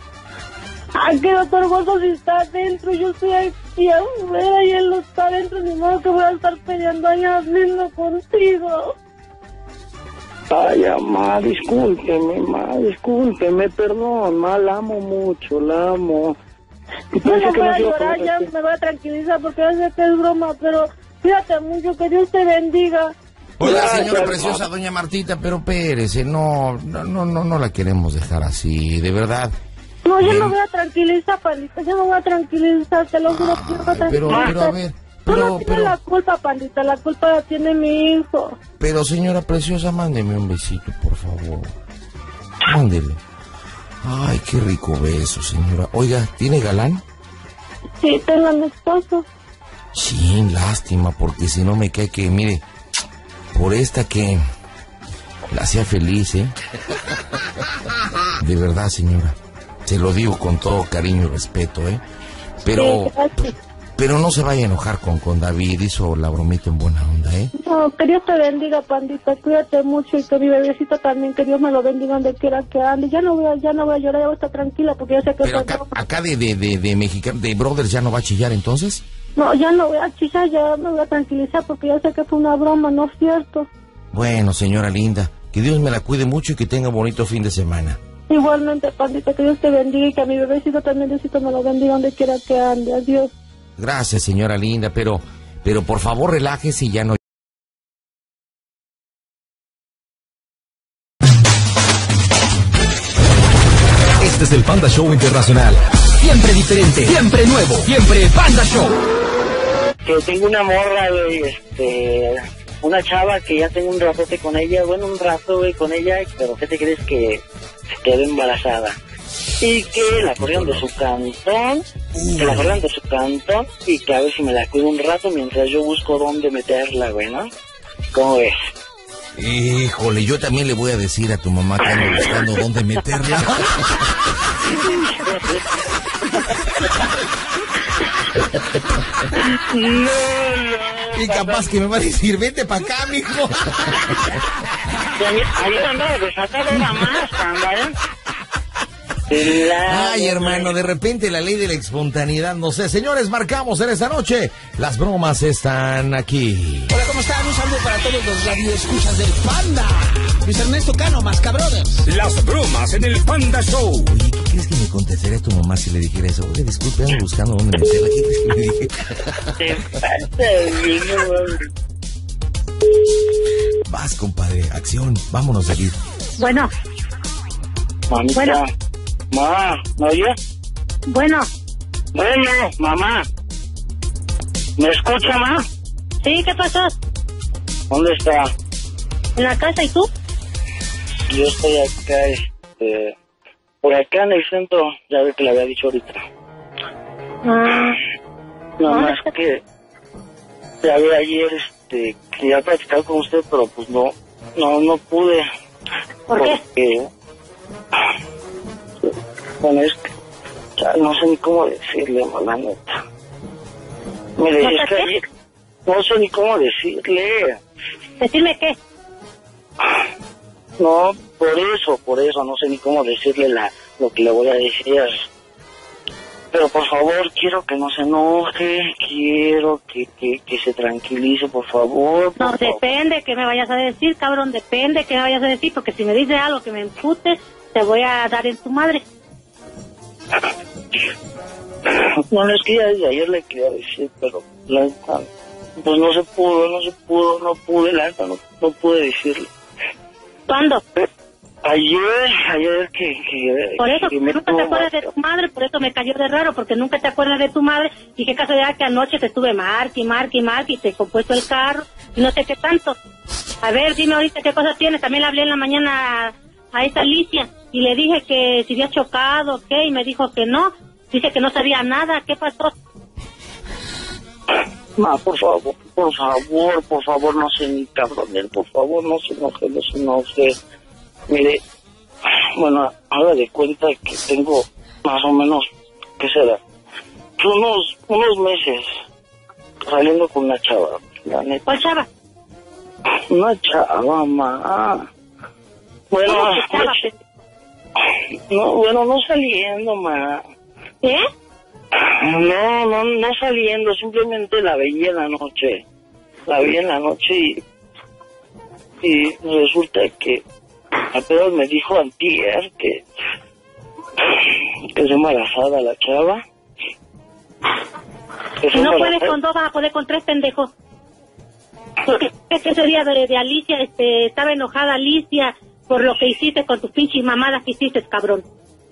Ay, que doctor Gozo si está adentro, yo estoy aquí afuera y él no está adentro, ni modo que voy a estar peleando allá mismo contigo. Ay, mamá, discúlpeme, perdón, ma, la amo mucho, la amo. Yo no voy a llorar, ya me voy a tranquilizar porque ya sé que es broma, pero cuídate mucho, que Dios te bendiga. Oiga, señora preciosa, doña Martita, pero espérese, no la queremos dejar así, de verdad. No, yo no voy a tranquilizar, Pandita, yo no voy a tranquilizar, te lo juro que no voy a tranquilizar. Pero a ver, tú no tienes la culpa, Pandita, la culpa la tiene mi hijo. Pero señora preciosa, mándeme un besito, por favor. Mándele. Ay, qué rico beso, señora. Oiga, ¿tiene galán? Sí, tengo a mi esposo. Sí, lástima, porque si no me cae que, mire, por esta que la hacía feliz, ¿eh? De verdad, señora. Se lo digo con todo cariño y respeto, ¿eh? Pero no se vaya a enojar con David, hizo la bromita en buena onda, ¿eh? No, que Dios te bendiga, Pandita, cuídate mucho y que mi bebecito también, que Dios me lo bendiga donde quiera que ande. Ya no voy a llorar, ya voy a estar tranquila porque yo sé que... Pero acá de mexicano, de Brothers, ¿ya no va a chillar entonces? No, ya no voy a chillar, ya me voy a tranquilizar porque yo sé que fue una broma, no es cierto. Bueno, señora linda, que Dios me la cuide mucho y que tenga bonito fin de semana. Igualmente, Pandita, que Dios te bendiga y que a mi bebecito también, Diosito, me lo bendiga donde quiera que ande. Adiós. Gracias, señora linda, pero por favor relájese y ya no... Este es el Panda Show Internacional. Siempre diferente, siempre nuevo, siempre Panda Show. Que tengo una morra, güey, una chava que ya tengo un ratote con ella, bueno, un rato, güey, con ella, pero ¿qué te crees? Que se quedó embarazada. Y que la corrieron de su cantón, y que a ver si me la cuido un rato mientras yo busco dónde meterla, güey, ¿no? ¿Cómo ves? Híjole, yo también le voy a decir a tu mamá que ando buscando dónde meterla. Y capaz que me va a decir, vete para acá, mijo. Ahí anda desatado la más, ¿eh? Ay, hermano, de repente la ley de la espontaneidad, no sé. Señores, marcamos en esta noche. Las bromas están aquí. Hola, ¿cómo están? Un saludo para todos los radioescuchas del Panda. Luis Ernesto Cano, Mascabrothers. Las bromas en el Panda Show. Oye, ¿qué crees que me contestaría tu mamá si le dijera eso? Oye, disculpe, ando buscando dónde meterla. ¿Qué crees que me dije? Vas, compadre, acción. Vámonos de aquí. Bueno. Mamita. Bueno. Ma, ¿me oye? Bueno, mamá. ¿Me escucha, ma? sí, ¿qué pasó? ¿Dónde está? ¿En la casa y tú? Yo estoy acá, por acá en el centro, ya ve que le había dicho ahorita. Nada más que ya ve ayer, quería platicar con usted, pero pues no pude. ¿Por qué? Bueno, es que ya no sé ni cómo decirle, la neta. Mire, es que ayer no sé ni cómo decirle. ¿Decirme qué? No, por eso, no sé ni cómo decirle lo que le voy a decir. Pero por favor, quiero que no se enoje, quiero que se tranquilice, por favor. No, depende que me vayas a decir, cabrón, depende que me vayas a decir, porque si me dices algo que me empute, te voy a dar en tu madre. No, es que ya desde ayer le quería decir, pero la neta, pues no pude, la neta, no pude decirle. ¿Cuándo? Ayer que por eso, que nunca te acuerdas de tu madre, por eso me cayó de raro, porque nunca te acuerdas de tu madre, y qué casualidad que anoche te estuve marque, y te he compuesto el carro, y no sé qué tanto. A ver, dime ahorita qué cosas tienes. También le hablé en la mañana a esa Alicia, y le dije que si había chocado, ¿qué? Y me dijo que no, dice que no sabía nada. ¿Qué pasó? Ma, por favor, no se ni cabronel, por favor, no se enoje. Mire, bueno, haga de cuenta que tengo más o menos, ¿qué será? Unos meses saliendo con una chava, la neta. ¿Cuál chava? Una chava, ma. Bueno, no saliendo, ma. No saliendo, simplemente la veía en la noche. La vi en la noche y resulta que apenas me dijo antier que es embarazada la chava. Si no puedes con 2, vas a poder con 3, pendejo. Porque ese día de Alicia, estaba enojada Alicia por lo que hiciste con tus pinches mamadas que hiciste, cabrón.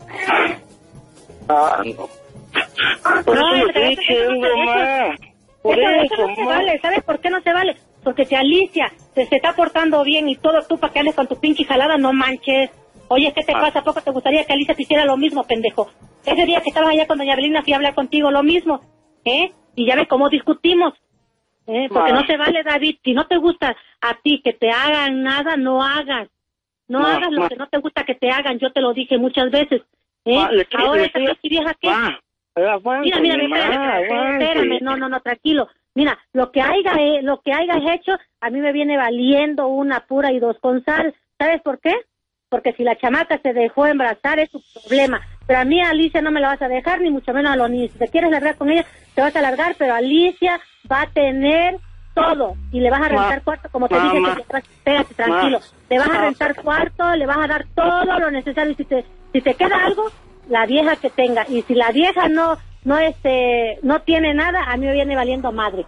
No. Por eso lo estoy diciendo, ma. Por eso no se vale. ¿Sabes por qué no se vale? Porque si Alicia se está portando bien y todo tú para que andes con tu pinche jalada, no manches. Oye, ¿qué te pasa? ¿A poco te gustaría que Alicia te hiciera lo mismo, pendejo? Ese día que estabas allá con doña Belina fui a hablar contigo lo mismo, y ya ves cómo discutimos, porque no se vale, David. Si no te gusta a ti que te hagan nada, no hagas. No hagas lo que no te gusta que te hagan. Yo te lo dije muchas veces. Ahora esta pinche vieja que... Mira, espérame, no, tranquilo. Mira, lo que hayas hecho, a mí me viene valiendo una pura y 2 con sal. ¿Sabes por qué? Porque si la chamaca se dejó embarazar es su problema. Pero a mí, Alicia, no me la vas a dejar, ni mucho menos a los niños. Si te quieres largar con ella, te vas a largar, pero Alicia va a tener todo. Y le vas a rentar cuarto, como te dije, espérate, tranquilo. Le vas a rentar cuarto, le vas a dar todo lo necesario. Y si te queda algo, la vieja que tenga. Y si la vieja no tiene nada, a mí me viene valiendo madre.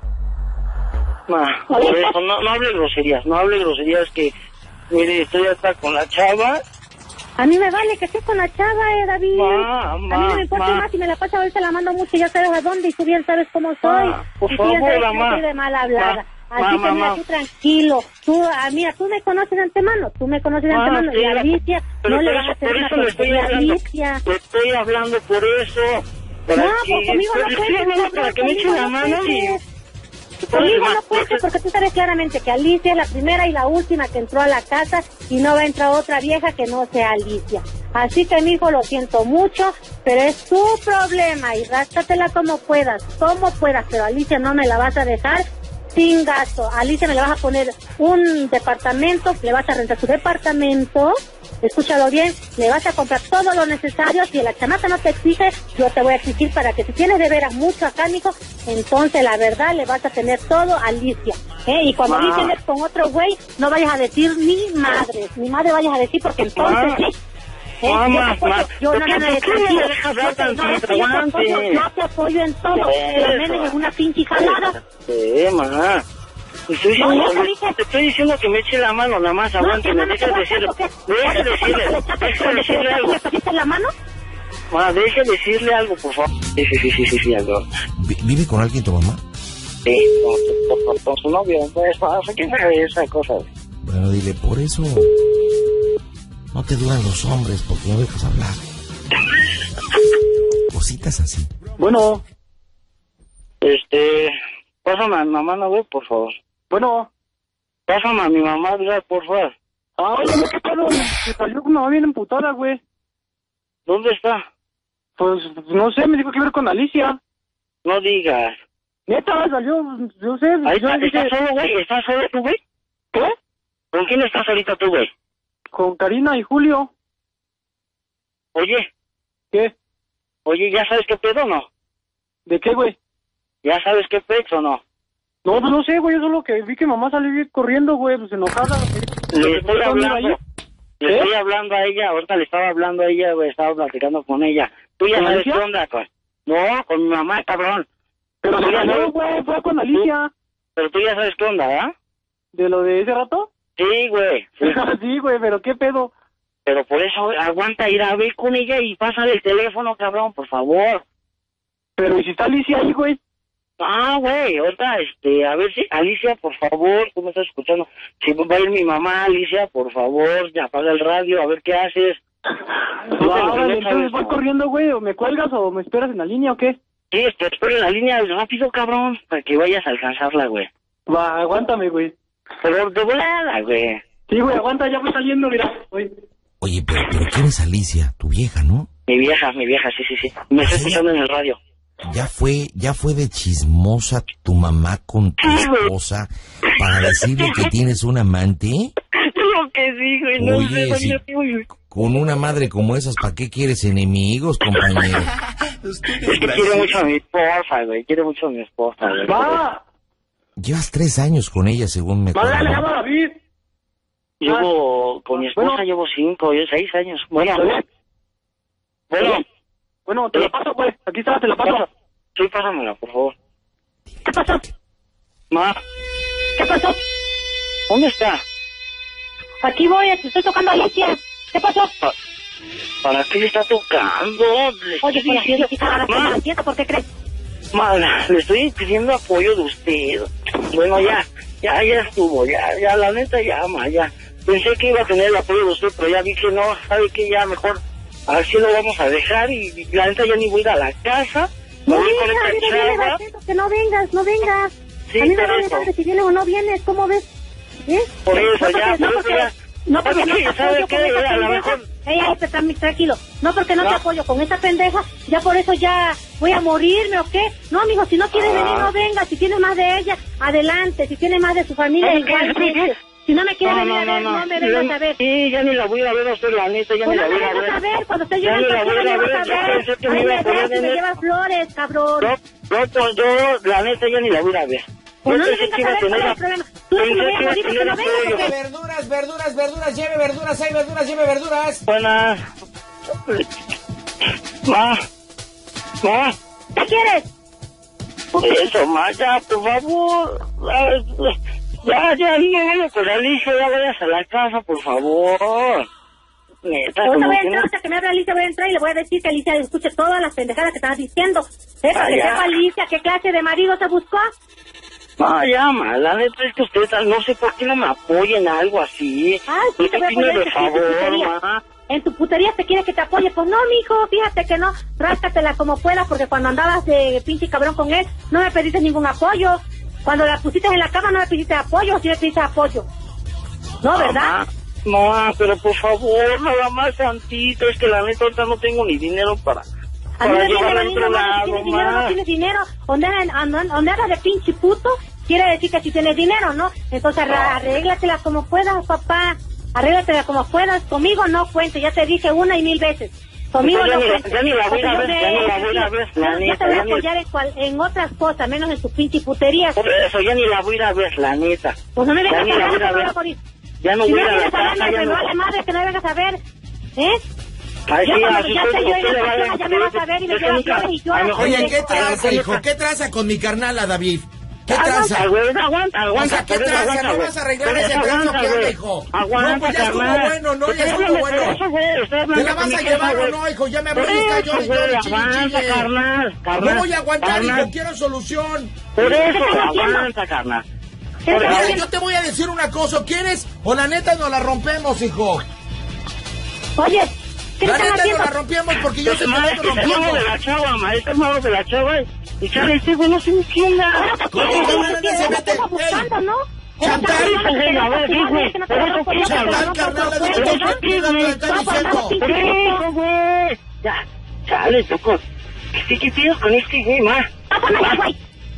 No hable groserías, que mire, estoy hasta con la chava. A mí me vale que estés con la chava, David. A mí no me importa más si me la pasa ahorita, la mando mucho, ya sabes a dónde, y tú bien sabes cómo soy. Por y favor, tú ya sabes que soy de mal hablada. Así que mira, tú tranquilo. Tú me conoces de antemano. Y a Alicia no le vas a hacer una tontería a Alicia. Te estoy hablando por eso. Pues conmigo no puedes. Para que me eche la mano Conmigo no puedes, porque tú sabes claramente que Alicia es la primera y la última que entró a la casa y no va a entrar otra vieja que no sea Alicia. Así que, mijo, lo siento mucho, pero es tu problema y rástatela como puedas, pero Alicia no me la vas a dejar sin gasto. A Alicia me le vas a poner un departamento, le vas a rentar su departamento, escúchalo bien, le vas a comprar todo lo necesario. Si la chamaca no te exige, yo te voy a exigir para que si tienes de veras mucho acá, mijo, entonces la verdad le vas a tener todo a Alicia. Y cuando Alicia andes con otro güey, no vayas a decir ni madre vayas a decir, porque entonces sí. Yo te apoyo en todo, pero menos en una pinche jalada. Te estoy diciendo que me eche la mano, nada más, aguántame, déjame decirle algo. ¿Te la mano? Déjame decirle algo, por favor. Sí, algo. ¿Vive con alguien tu mamá? Sí, con su novio, pues, ¿qué es esa cosa? Bueno, dile, por eso no te duran los hombres, porque no dejas hablar. Cositas así. Bueno. Pásame a mi mamá, no ve, por favor. Bueno. Pásame a mi mamá, por favor. Oye, ¿qué pedo? Me salió con mamá bien emputada, güey. ¿Dónde está? Pues, no sé, me dijo que ver con Alicia. No digas. Neta, salió, yo sé. Ahí ¿estás solo, güey? ¿Estás solo tú, güey? ¿Qué? ¿Con quién estás ahorita tú, güey? Con Karina y Julio. Oye. ¿Qué? Oye, ¿ya sabes qué pedo o no? ¿De qué, güey? ¿Ya sabes qué pedo o no? No, pues no sé, güey, yo solo que vi que mamá salió corriendo, güey, pues enojada. Le estoy hablando a ella, ahorita le estaba hablando a ella, güey, estaba platicando con ella. ¿Tú ya sabes qué onda, con? No, con mi mamá, cabrón. Pero no, güey, fue con Alicia. Pero tú ya sabes qué onda, ¿verdad? ¿De lo de ese rato? Sí, güey. Sí, güey, pero ¿qué pedo? Pero por eso, aguanta ir a ver con ella y pásale el teléfono, cabrón, por favor. Pero ¿y si está Alicia ahí, güey? Güey, ahorita, a ver si, Alicia, por favor, tú me estás escuchando. Si va a ir mi mamá, Alicia, por favor, ya apaga el radio, a ver qué haces. Entonces voy corriendo, güey, o me cuelgas o me esperas en la línea o qué? Sí, te espero en la línea rápido, cabrón, para que vayas a alcanzarla, güey. Va, aguántame, güey. Pero de volada, güey. Sí, güey, aguanta, ya voy saliendo, mira, güey. Oye, pero ¿quién es Alicia? Tu vieja, ¿no? Mi vieja, sí. Me está escuchando en el radio. Ya fue de chismosa tu mamá con tu esposa para decirle que tienes un amante. Lo que sí, güey, no Oye, sé, con una madre como esas, ¿para qué quieres enemigos, compañero? Es que quiere mucho a mi esposa, güey. Quiere mucho a mi esposa, güey. ¡Va! Llevas 3 años con ella, según me ¡Vale, acuerdo. le llamo a David! Con mi esposa llevo 6 años. Bueno. Bueno, te la paso, pues. Aquí está, te la paso. Sí, pásamela, por favor. ¿Qué pasó? Ma, ¿Qué pasó? ¿dónde está? Aquí voy, te estoy tocando a Alicia. ¿Qué pasó? ¿Para qué le está tocando? Le Oye, estoy diciendo... Ma, ¿por qué crees? ma, le estoy pidiendo apoyo de usted. Bueno, ya estuvo, ya, la neta, ya. Pensé que iba a tener el apoyo de usted, pero ya vi que no, sabe que ya mejor así lo vamos a dejar y la neta ya ni voy a ir a la casa. No, voy con esta chava. que no vengas. Sí, a mí me por vale eso. madre si vienes o no vienes, ¿cómo ves? ¿Eh? Por eso, No porque no te ¿sabe apoyo qué? con esa A lo pendeja. mejor... Tranquilo. No porque no te apoyo con esa pendeja, ya por eso ya voy a morirme o qué. No, amigo, si no quieres venir, no vengas. Si tienes más de ella, adelante. Si tienes más de su familia, igual. Si no me quieres venir a ver, no me vengas a ver. Sí, ya ni la voy a ver a usted, la neta, ya ni la voy a ver. A ver, cuando esté yo en el me vas a ver. Ahí me ves y me llevas flores, cabrón. No, yo, la neta, ya ni la voy a ver. Pues no me vengas a ver, ¿cuál es el problema? Tú eres que me voy a morir porque no vengas, ¿o qué? Verduras, lleve verduras, hay verduras, lleve verduras. Buenas. Ma. ¿Qué quieres? Eso, ma, ya, por favor. Ya, no vamos con Alicia, ya vayas a la casa, por favor. Neta, Ahorita como voy a que entrar, no... hasta que me hable Alicia, voy a entrar y le voy a decir que Alicia escuche todas las pendejadas que estás diciendo. Para que sepa Alicia qué clase de marido se buscó. No, ya, ma, la neta es que usted, no sé por qué no me apoyen a algo así. Ay, sí, te voy a apoyar de favor, ma. En tu putería te quiere que te apoye. Pues no, mijo, fíjate que no. Ráscatela como puedas, porque cuando andabas de pinche cabrón con él, no me pediste ningún apoyo. Cuando la pusiste en la cama, no me pediste apoyo, sí me pediste apoyo. No, ¿verdad? No, pero por favor, nada más tantito. Es que la neta ahorita no tengo ni dinero para llevar a otro lado, no tienes dinero. Donde andas de pinche puto, quiere decir que si tienes dinero, ¿no? Entonces arréglatela como puedas, papá. Arréglatela como puedas. Conmigo no cuente, ya te dije 1 y 1000 veces. Conmigo no cuente. Ya ni la voy a ver, la neta. Yo te voy a apoyar en otras cosas, menos en tu pinche putería. Por eso, ya ni la voy a ver, la neta. Pues no me vengas a ver, ya no voy a la casa, ya no. no. Vale madre que no me vengas a ver, ¿eh? Ay, yo sí, cuando así ya soy, esté yo en usted la le cocina, ya me vas a ver y me llevas flores y yo... Oye, ¿qué traza, hijo? ¿Qué traza con mi carnala, David? ¿Qué traza? Aguanta. O sea, ¿qué traza? ¿No vas a arreglar ese trazo que anda, hijo? No, pues ya estuvo bueno, no, ya estuvo bueno. ¿Te la vas a llevar o no, hijo? Ya me voy a estar yo chille. No voy a aguantar, hijo, quiero solución. Por eso, aguanta, carnal. Mira, yo te voy a decir una cosa, ¿quieres? O la neta nos la rompemos, hijo. Oye, la neta nos la rompemos porque yo sé que no te rompemos. de la chava, maestra, hermano de la chava. Y sale este güey, no se entienda. ¿Cómo que se mete? ¿No? Chantal, carnal, ya, chale, toco. ¿Qué tienes con este güey, ma? Pásame, güey.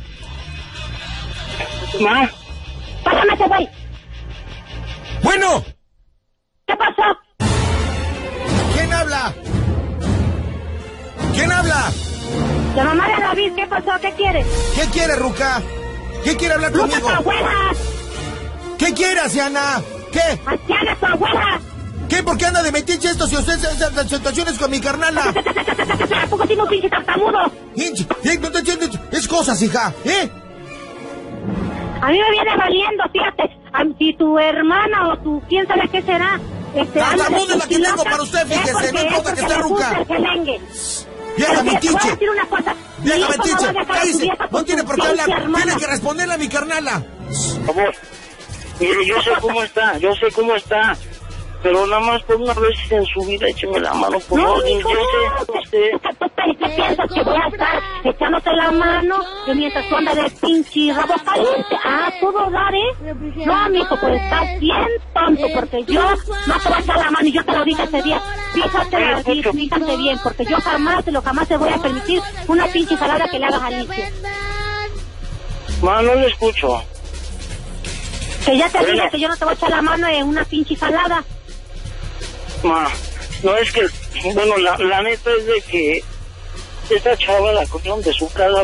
Ma. Pásame ese güey. Bueno. ¿Qué pasó? ¿Quién habla? ¿Quién habla? La mamá de David, ¿qué pasó? ¿Qué quieres? ¿Qué quiere, Ruca? ¿Qué quiere hablar conmigo? ¡Tu abuela! ¿Qué quiere, Asiana? ¿Qué? ¡Asiana, tu abuela! ¿Qué? ¿Por qué anda de metiche esto si usted hace las situaciones con mi carnala? ¿A poco tiene un pinche tartamudo? Es cosas, hija, ¿eh? A mí me viene valiendo, fíjate. Si tu hermana o tu quién sabe qué será. Tartamudo es la que tengo para usted, fíjese, no importa que esté Ruca. Vieja metiche. Vieja metiche, cállese. No tiene por qué hablar. Tiene que responderle a mi carnala. Por favor. Mire, yo sé cómo está. Pero nada más por una vez en su vida écheme la mano, por favor. No, hijo, ¿qué piensas que voy a estar echándote la mano mientras tú andas de pinche rabo caliente? Todo dar, ¿eh? No, mijo, pues estás bien tonto, porque yo no te voy a echar la mano y yo te lo dije ese día. Fíjate bien, porque yo jamás te voy a permitir una pinche jalada que le hagas a Alicia. Ma, no le escucho. Que ya te dije que yo no te voy a echar la mano en una pinche jalada. Ma, no es que, bueno, la neta es de que esta chava la cogieron de su casa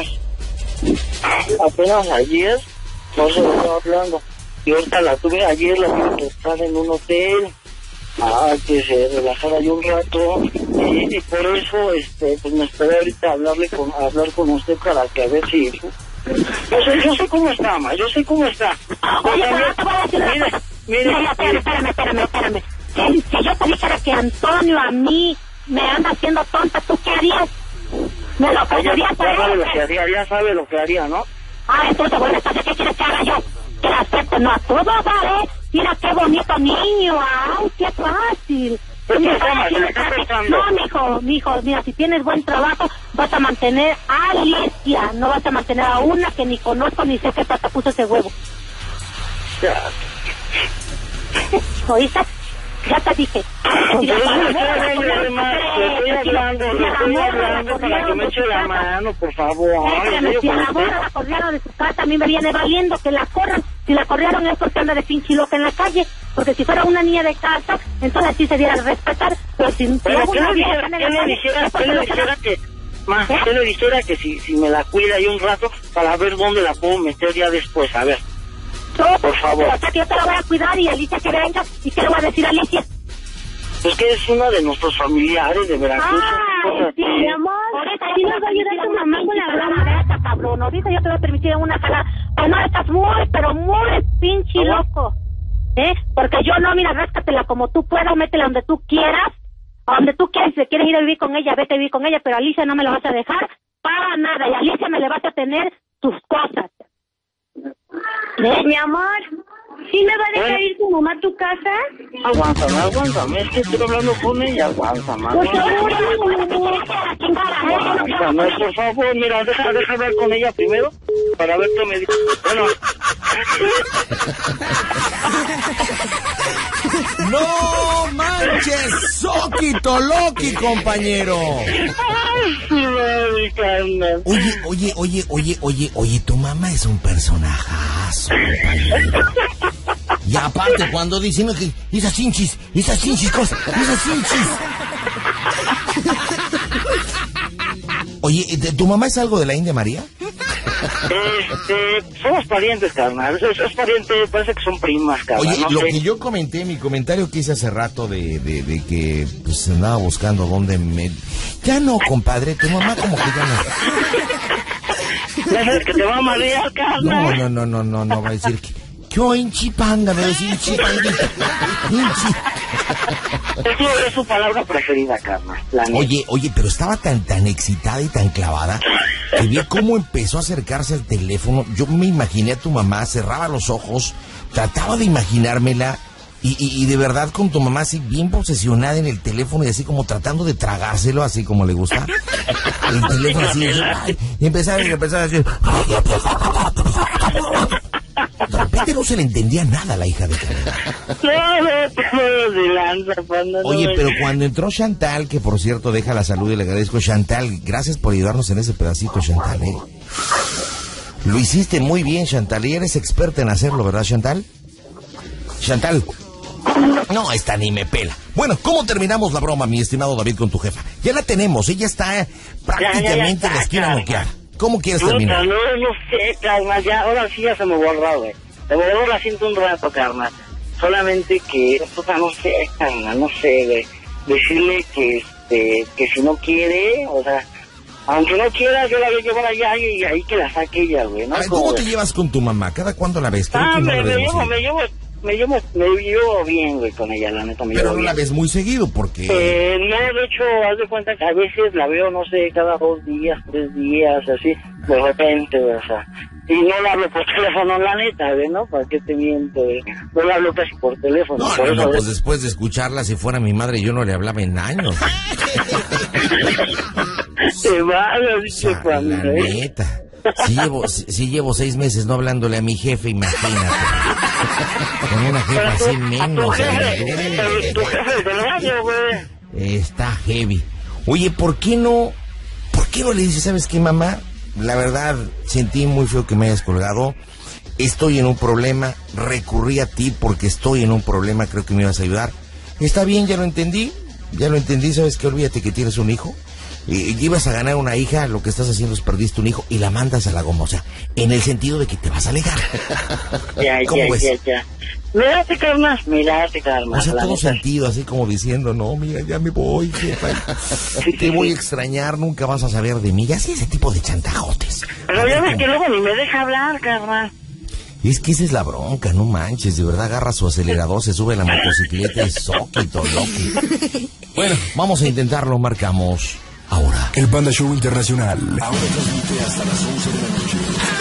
apenas ayer, no se lo estaba hablando. Y ahorita la tuve ayer, la tuve que estar en un hotel, que se relajara yo un rato, y por eso, pues me esperé ahorita hablar con usted para que a ver si... Yo sé cómo está, ma, yo sé cómo está. Oye, mire. Espérame. Si yo te dijera que Antonio a mí me anda haciendo tonta, ¿tú qué harías? ¿Me lo pedirías por él? Ya sabe lo que haría, ¿no? Entonces, bueno, entonces, ¿qué quieres que haga yo? Que la acepte, no, tú vas a ver. Mira qué bonito niño, ay, qué fácil. No, mijo, mira, si tienes buen trabajo, vas a mantener a Alicia, no vas a mantener a una que ni conozco ni sé qué pata puso ese huevo. ¿Oíste? Ya te dije. Le estoy hablando para que me eche la mano, por favor. Si a la boda la corrieron de su casa, a mí me viene valiendo que la corran. Si la corrieron es porque anda de pinche loca en la calle. Porque si fuera una niña de casa, entonces sí se diera a respetar. Pero si ¿qué le dijera que si me la cuida ahí un rato para ver dónde la puedo meter ya después? A ver. Por favor. O sea, que yo te la voy a cuidar y Alicia que venga. ¿Y qué le voy a decir a Alicia? Pues que es una de nuestros familiares de Veracruz. Sí, mi amor. Ahorita sí nos va a ayudar tu mamá con la grama, cabrón. Ahorita yo te voy a permitir una sala. Pues no, estás muy pinche loco. Porque yo no, mira, ráscatela como tú puedas, métela donde tú quieras. A donde tú quieras, si quieres ir a vivir con ella, vete a vivir con ella. Pero a Alicia no me la vas a dejar para nada. Y a Alicia me le vas a tener tus cosas. Mi amor, ¿sí me va a dejar ir tu mamá a tu casa? Aguántame, es que estoy hablando con ella, aguántame. Por favor, por favor, mira, deja hablar con ella primero, para ver qué me dice. Bueno. ¡No manches! ¡Soquito Loki, compañero! Oye, tu mamá es un personajazo, compañero. Y aparte, cuando dicen que esas hinchis, cosas, esas hinchis. Oye, ¿tu mamá es algo de la India María? Somos parientes, carnal. Es pariente, parece que son primas, carnal. Oye, no lo sé. Que yo comenté, mi comentario que hice hace rato de que pues andaba buscando dónde me... Ya no, compadre, tu mamá como que ya no. ¿Ya sabes que te va a marear, carnal? No, va a decir que... Yo hinchipanga, me decía hinchipanguita. Es su palabra preferida, carnal. Oye, pero estaba tan excitada y tan clavada que vi cómo empezó a acercarse al teléfono. Yo me imaginé a tu mamá, cerraba los ojos, trataba de imaginármela y de verdad con tu mamá así bien posesionada en el teléfono y así como tratando de tragárselo, así como le gusta. El teléfono así, y empezaba a decir... De repente no se le entendía nada a la hija de Canela. Oye, pero cuando entró Chantal, que por cierto deja la salud y le agradezco, Chantal, gracias por ayudarnos en ese pedacito, Chantal, Lo hiciste muy bien, Chantal, y eres experta en hacerlo, ¿verdad, Chantal? Chantal. No, esta ni me pela. Bueno, ¿cómo terminamos la broma, mi estimado David, con tu jefa? Ya la tenemos, ella está prácticamente en la esquina noqueada. ¿Cómo quieres terminar? No sé, carnal, ya, ahora sí ya se me borró, güey. Se me borró la cinta un rato, carnal. Solamente que, no sé, carnal, no sé, güey. Decirle que si no quiere, o sea, aunque no quiera, yo la voy a llevar allá y ahí que la saque ella, güey, ¿no? A ver, ¿cómo te llevas con tu mamá? ¿Cada cuándo la ves? Me llevo bien, güey, con ella, la neta, Pero no la ves muy seguido, porque... no, de hecho, haz de cuenta que a veces la veo, no sé, cada 2 días, 3 días, así, de repente, güey, o sea... Y no la hablo por teléfono, la neta, güey, ¿no? ¿Para qué te miento, güey? No la hablo casi por teléfono. No, pues después de escucharla, si fuera mi madre, yo no le hablaba en años. Te va, la neta. Sí llevo 6 meses no hablándole a mi jefe, imagínate. Con una jefa así menos. Tu jefe es del baño, güey. Está heavy. Oye, ¿por qué no le dices, sabes qué, mamá? La verdad, sentí muy feo que me hayas colgado. Estoy en un problema. Recurrí a ti porque estoy en un problema. Creo que me ibas a ayudar. Está bien, ya lo entendí. ¿Sabes qué? Olvídate que tienes un hijo. ibas a ganar una hija, lo que estás haciendo es perdiste un hijo y la mandas a la goma. O sea, en el sentido de que te vas a alegar. ¿Cómo ves? Ya. Mírate, carnal. O sea, todo sentido, así como diciendo, no, mira, ya me voy, jefa. Te voy a extrañar, nunca vas a saber de mí. Así ese tipo de chantajotes. Pero ya ves que luego ni me deja hablar, carnal. Es que esa es la bronca, no manches, de verdad agarra su acelerador, se sube a la motocicleta y soquito, loco. Bueno, vamos a intentarlo, marcamos ahora. El Panda Show Internacional. Ahora transmite hasta las 11 de la noche.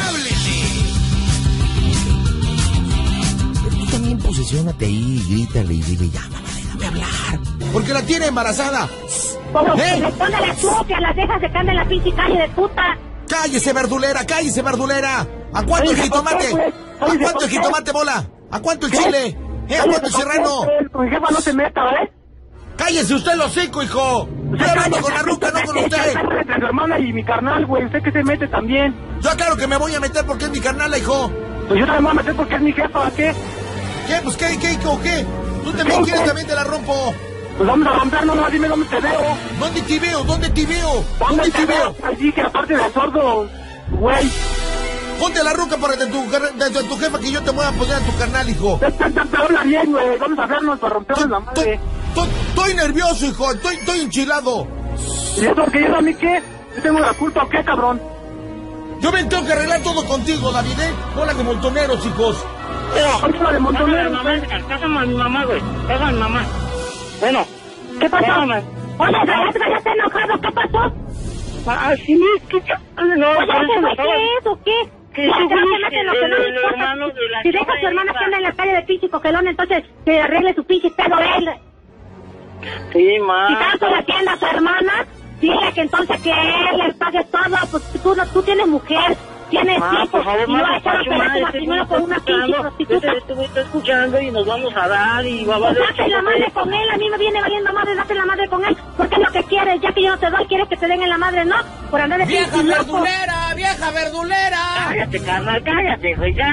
¡Háblese! Pero tú también posesiónate ahí, grítale y dile, ya, mamá, déjame hablar. Porque la tiene embarazada. Como le pone las sucias, las dejas de cambio en la pinche calle de puta. ¡Cállese, verdulera, cállese, verdulera! ¿A cuánto el jitomate? ¿A cuánto el jitomate, bola? ¿A cuánto el chile? ¿A cuánto el serrano? Con mi jefa no se meta, ¿eh? ¡Cállese usted el hocico, hijo! Estoy hablando con la ruca, no con usted. Entre su hermana y mi carnal, güey. ¿Usted que se mete también? Yo claro que me voy a meter porque es mi carnala, hijo. Pues yo también me voy a meter porque es mi jefa, ¿qué? ¿Qué? Pues ¿qué, hijo, qué? ¿Tú también quieres? También te la rompo. Pues vamos a romper, nomás dime dónde te veo. ¿Dónde te veo? ¿Dónde te veo? ¿Dónde te veo? Allí, que aparte del sordo, güey. Ponte la ruca para de tu jefa que yo te voy a poner a tu carnal, hijo. Te habla bien, güey. Vamos a vernos para rompernos la madre. Estoy nervioso, hijo. Estoy enchilado. ¿Y eso que yo a mí qué? ¿Yo tengo la culpa o qué, cabrón? Yo me tengo que arreglar todo contigo, David, ¿eh? Hola de montoneros, hijos. Hola de montoneros. Pásame a mi mamá, güey. Pásame a mi mamá. Bueno. ¿Qué pasó? Pásame. Oye, ya está enojado. ¿Qué pasó? Ah, sí, escucha. No, ¿qué es o qué? Que ese güey el hermano de la... Si deja a su hermana que anda en la calle de pinche cogelón, entonces que arregle su pinche pedo él. Sí, ma. Si tanto le atiende a su hermana, dile que entonces que él le pague todo, pues tú tienes mujer, tienes hijos, por favor, y no vas a echar a perder tu matrimonio con una pinche prostituta. Este güey está escuchando y nos vamos a dar y va a valer... Date la madre con él, a mí me viene valiendo madre, date la madre con él, porque es lo que quieres, ya que yo no te doy, quieres que te den en la madre, ¿no? Por andar de ¡Vieja pinche loco. verdulera! ¡Vieja verdulera! Cállate, carnal, cállate, güey, ya.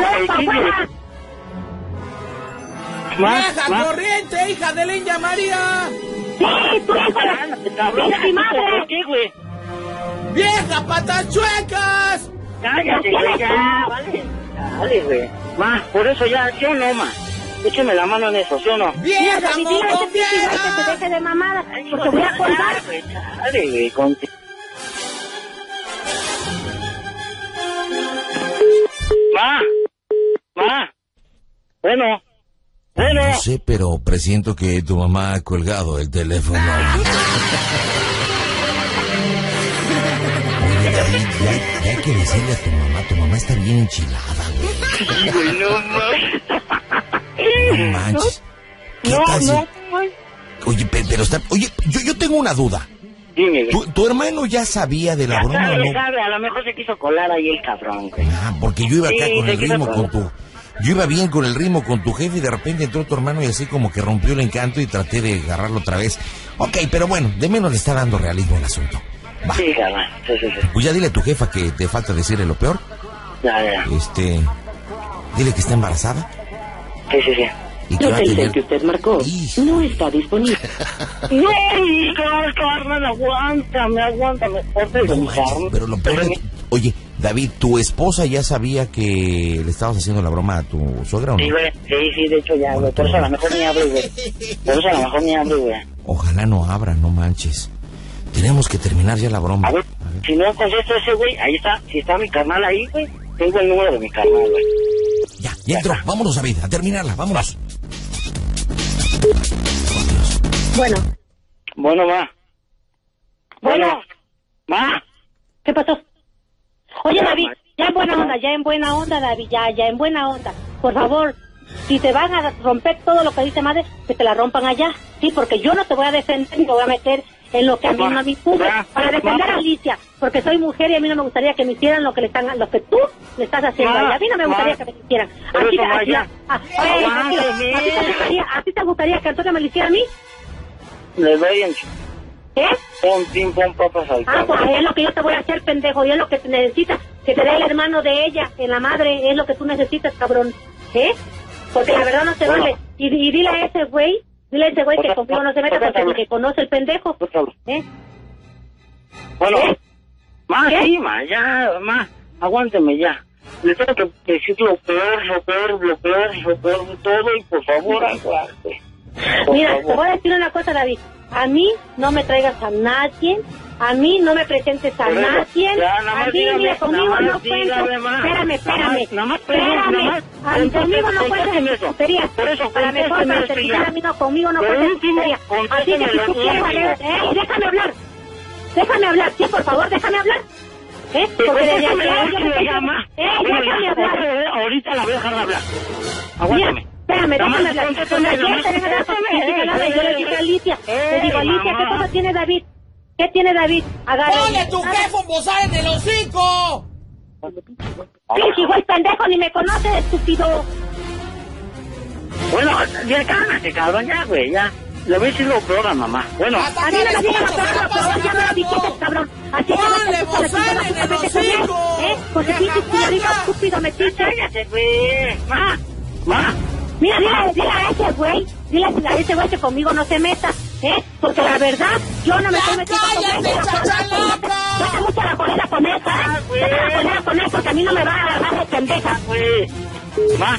¡Vieja corriente, hija de la India María! Sí, tú hijo de mi madre. ¿Por qué, güey? ¡Vieja patas chuecas! Cállate, güey, ya, vale. Dale, güey. Ma, por eso ya, ¿sí o no, ma? Écheme la mano en eso, ¿sí o no? ¡Vieja, moco, que te deje de mamada, porque voy a colgar. Dale, güey, contigo. Ma. Bueno. No sé, pero presiento que tu mamá ha colgado el teléfono. Oye, David, ya hay que decirle a tu mamá está bien enchilada, güey. No manches. ¿Qué tal? Oye, pero está... Oye, yo tengo una duda. Dime, ¿Tu hermano ya sabía de la broma o no? Sabe, a lo mejor se quiso colar ahí el cabrón, güey. Ah, porque yo iba acá con el ritmo con tu... Yo iba bien con el ritmo con tu jefe y de repente entró tu hermano y así como que rompió el encanto y traté de agarrarlo otra vez. Ok, pero bueno, de menos le está dando realismo al asunto. Va. Sí, carnal. Sí. Pues ya dile a tu jefa que te falta decirle lo peor. Ya. Dile que está embarazada. Sí. Y que va a tener... que usted marcó no está disponible. No, carnal, aguántame. Pero lo peor es... Oye, David, ¿tu esposa ya sabía que le estabas haciendo la broma a tu suegra o no? Sí, güey. Sí, de hecho ya, güey. Por eso a lo mejor ni abre, güey. Ojalá no abra, no manches. Tenemos que terminar ya la broma. A ver, si no contesto ese güey, ahí está. Si está mi carnal ahí, güey, tengo el número de mi carnal, güey. Ya entró. Vámonos, David, a terminarla. Vámonos. Bueno, ma. Ma. ¿Qué pasó? Oye, David, ya en buena onda, David, ya en buena onda. Por favor, si te van a romper todo lo que dice madre, que te la rompan allá. Sí, porque yo no te voy a defender ni me voy a meter en lo que a mí no me incumbe para defender a Alicia, porque soy mujer y a mí no me gustaría que me hicieran lo que tú le estás haciendo a mí no me gustaría que me hicieran. ¿A ti te gustaría que Antonio me lo hiciera a mí? Le doy en... ¿Qué? Pon papas al carro. Pues es lo que yo te voy a hacer, pendejo, y es lo que necesitas, que te dé el hermano de ella, en la madre, es lo que tú necesitas, cabrón. Porque la verdad no se vale. Y dile a ese güey que conmigo no se meta porque conoce el pendejo. Bueno, ma, sí, ma, ya, ma, aguánteme ya. Le tengo que decir lo peor de todo y por favor, aguante. Mira, te voy a decir una cosa, David. A mí no me traigas a nadie, a mí no me presentes a nadie, a mí mira, conmigo no cuentes. Espérame. Conmigo no cuentes tonterías. Para mejor, para terminar, a mí no, conmigo no cuentes tonterías. Así que si tú quieres, déjame hablar, sí, por favor, déjame hablar. Porque desde ayer yo me llama. Déjame hablar. Ahorita la voy a dejar de hablar. Aguántame. Espérame, déjame hablar. Yo le dije a Alicia, le digo, Alicia, ¿qué cosa tiene David? ¿Qué tiene David? ¡Ponle tu jefe un bozal en el hocico! Pinche güey pendejo, ni me conoces, estúpido. Bueno, ya cálmate, cabrón, ya, güey, ya. Le voy a decir lo peor a mamá. Bueno. A mí no me digas lo peor, por favor, ya me lo dijiste, cabrón. Así que ¡ponle bozal en el hocico! Porque pinche estúpido metiche. Cállate, güey. Ma. Mira, dile a ese güey, a ese güey que conmigo no se meta, porque la verdad, yo no me estoy metiendo con él. Deja mucho la colera con esa, deja la colera con él, porque a mí no me va a agarrar de pendeja. Ma.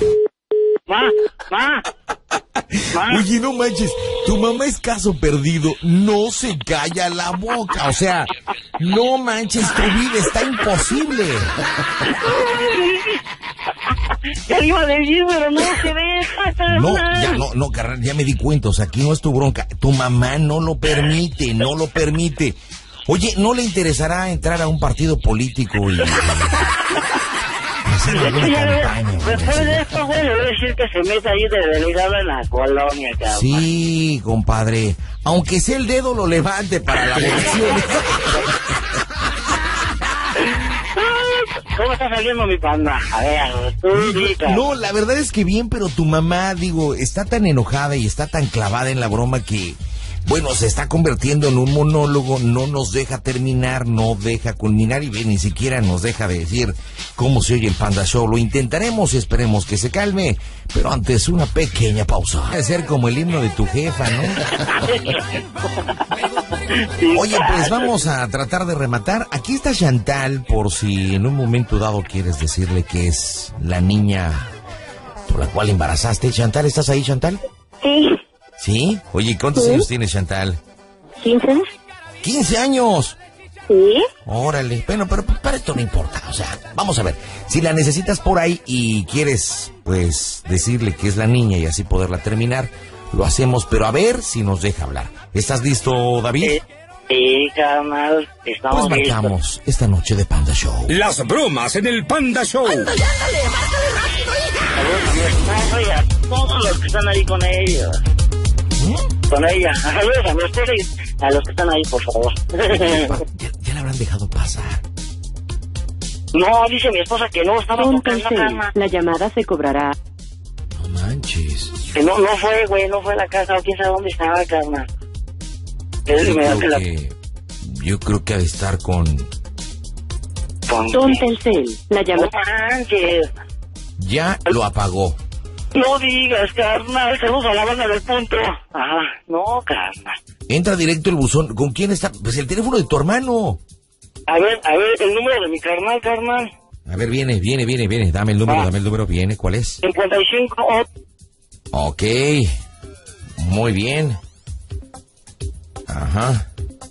Oye, no manches, tu mamá es caso perdido, no se calla la boca, o sea, no manches, tu vida está imposible. Ya le iba a decir, pero no se deja. No, carnal, ya me di cuenta, o sea, aquí no es tu bronca, tu mamá no lo permite. Oye, ¿no le interesará entrar a un partido político y hacer alguna campaña? Después de esto, güey, le voy a decir que se meta ahí de delegado en la colonia, cabrón. Sí, compadre, aunque sea el dedo lo levante para la elección. ¿Cómo está saliendo mi panda? A ver, tú dices. No, la verdad es que bien, pero tu mamá, está tan enojada y está tan clavada en la broma que, bueno, se está convirtiendo en un monólogo, no nos deja terminar, no deja culminar y ni siquiera nos deja de decir cómo se oye el Panda Show. Lo intentaremos y esperemos que se calme, pero antes una pequeña pausa. Debe ser como el himno de tu jefa, ¿no? Oye, pues vamos a tratar de rematar. Aquí está Chantal, por si en un momento dado quieres decirle que es la niña por la cual embarazaste. Chantal, ¿estás ahí, Chantal? Sí. ¿Sí? Oye, ¿cuántos años tienes, Chantal? 15. ¡15 años! Sí. Órale, bueno, pero para esto no importa, o sea, vamos a ver, si la necesitas por ahí y quieres, pues, decirle que es la niña y así poderla terminar, lo hacemos, pero a ver si nos deja hablar. ¿Estás listo, David? Sí, carnal, estamos pues marcamos esta noche de Panda Show. Las bromas en el Panda Show. Saludos a mi esposa y a todos los que están ahí con ellos. Con ella. Saludos a mi esposa y a los que están ahí, por favor. ¿Ya la habrán dejado pasar? No, dice mi esposa que no, estaba tocando, carnal. La llamada se cobrará. No manches. Que no fue, güey, no fue a la casa, o quién sabe dónde estaba, carnal. Yo creo que ha de estar con Don Telcel, la llamada. No manches. Ya lo apagó. No digas, carnal, saludos a la banda del punto. No, carnal. Entra directo el buzón. ¿Con quién está? Pues el teléfono de tu hermano. A ver, el número de mi carnal. A ver, viene. Dame el número, viene. ¿Cuál es? 55. Ok. Muy bien. Ajá.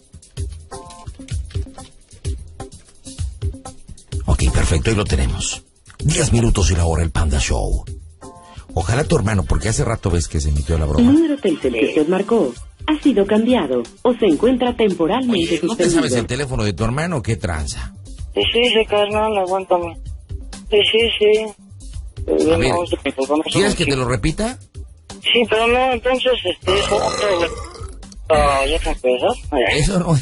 Ok, perfecto, ahí lo tenemos. 10 minutos y la hora el Panda Show. Ojalá tu hermano, porque hace rato ves que se emitió la broma. El número Telcel que usted marcó ha sido cambiado o se encuentra temporalmente suspendido. ¿No te sabes el teléfono de tu hermano o qué tranza? Sí, carnal, aguántame. Sí. A ver, ¿quieres que te lo repita? Sí, pero no, entonces, ¿ya te empezó? Eso no.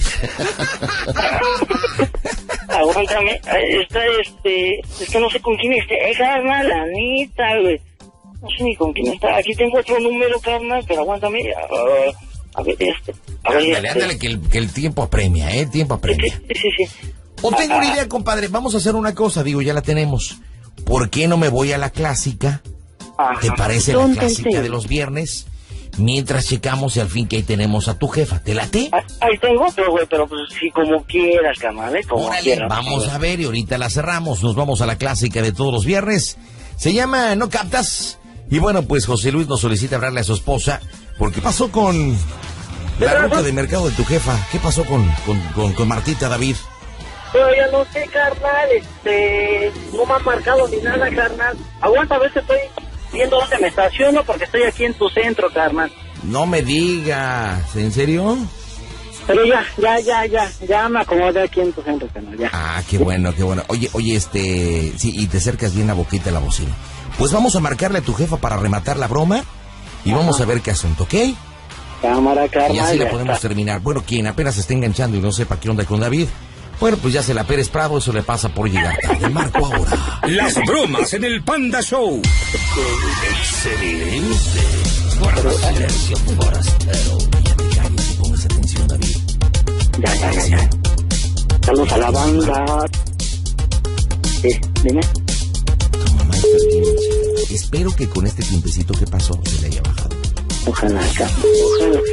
Aguántame, es que no sé con quién está, carnal, la neta, güey. No sé ni con quién está. Aquí tengo otro número, carnal, pero aguántame. A ver, Ándale, que el tiempo apremia, tiempo apremia. Sí. O tengo una idea, compadre, vamos a hacer una cosa, ya la tenemos. ¿Por qué no me voy a la clásica? ¿Te parece la clásica de los viernes? mientras checamos y al fin que ahí tenemos a tu jefa. ¿Te late? Ahí tengo otro, güey, pero pues sí, como quieras, carnal, como Órale, quieras. vamos a ver y ahorita la cerramos. Nos vamos a la clásica de todos los viernes. Se llama ¿No captas? Y bueno, pues José Luis nos solicita hablarle a su esposa. Porque pasó con la ruta de mercado de tu jefa. ¿Qué pasó con Martita, David? Pero ya no sé, carnal, no me han marcado ni nada, carnal. Aguanta, a ver si estoy viendo dónde me estaciono porque estoy aquí en tu centro, carnal. No me digas, ¿en serio? Pero ya me acomodé aquí en tu centro, carnal, ya. Ah, qué bueno, qué bueno. Oye, sí, y te acercas bien la boquita a la bocina. Pues vamos a marcarle a tu jefa para rematar la broma y vamos a ver qué asunto, ¿ok? Cámara, carnal. Y así la podemos terminar. Bueno, quien apenas se esté enganchando y no sepa qué onda con David, bueno, pues ya se la Pérez Prado, eso le pasa por llegar tarde. Marco ahora. Las bromas en el Panda Show. Excelente. Guarda silencio, forastero. Ya te calles y pongas atención, David. Ya. Saludos a la banda. Dime. Tu mamá está bien, chica. Espero que con este tiempecito que pasó se le haya bajado. Ojalá, ojalá.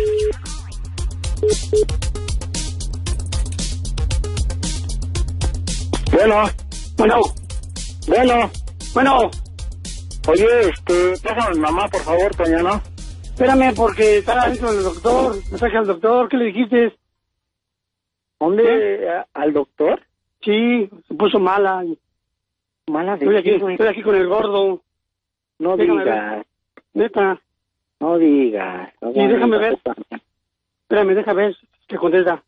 Bueno. Oye, pásame a mi mamá, por favor, Toño, ¿no? Espérame, porque está ahí con el doctor. Me traje al doctor. ¿Qué le dijiste? ¿Dónde? ¿Al doctor? Sí, se puso mala. ¿Mala de Estoy aquí con el gordo. No Déjame digas. ver. Neta. No digas. No, Sí, déjame ver. Espérame, deja ver. Que contesta.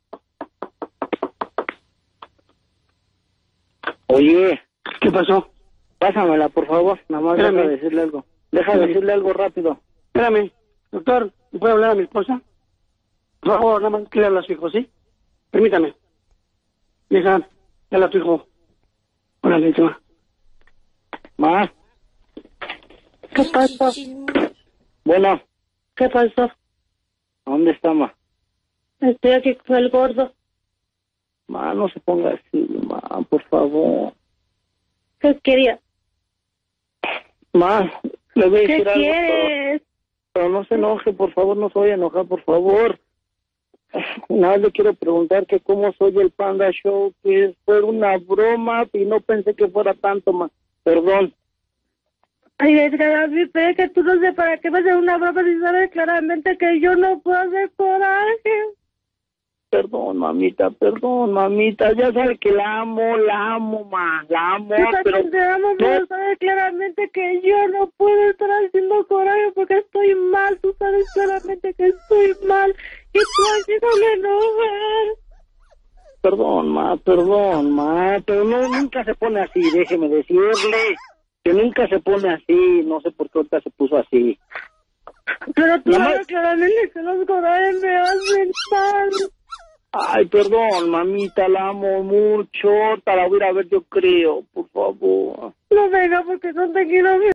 Oye. ¿Qué pasó? Pásamela, por favor. Nada más deja decirle algo. Deja de decirle algo rápido. Espérame. Doctor, ¿me puede hablar a mi esposa? Por favor, nada más que le habla a su hijo, ¿sí? Permítame. Hija, habla a tu hijo. Órale, toma. Ma. ¿Qué pasó? Bueno. ¿Qué pasó? ¿Dónde está, ma? Estoy aquí con el gordo. Ma, no se ponga así, ma, por favor. ¿Qué quería? Ma, le voy a decir algo. ¿Qué quieres? Pero no se enoje, por favor, no se vaya a enojar, por favor. Nada, le quiero preguntar que cómo soy el Panda Show, que fue una broma y no pensé que fuera tanto, ma. Perdón. Ay, David, pero es que tú no sé para qué va a ser una broma si sabes claramente que yo no puedo hacer coraje. Perdón, mamita, ya sabe que la amo, ma, la amo, pero... Te amo, pero sabes claramente que yo no puedo estar haciendo coraje porque estoy mal, tú sabes claramente que estoy mal y tú haciéndome enojar. Perdón, ma, pero no, nunca se pone así, déjeme decirle, que nunca se pone así, no sé por qué ahorita se puso así. Pero tú sabes claramente que los corajes me hacen mal. Ay, perdón, mamita, la amo mucho. Te la voy a ir a ver, yo creo, por favor. No venga porque no te quiero ver.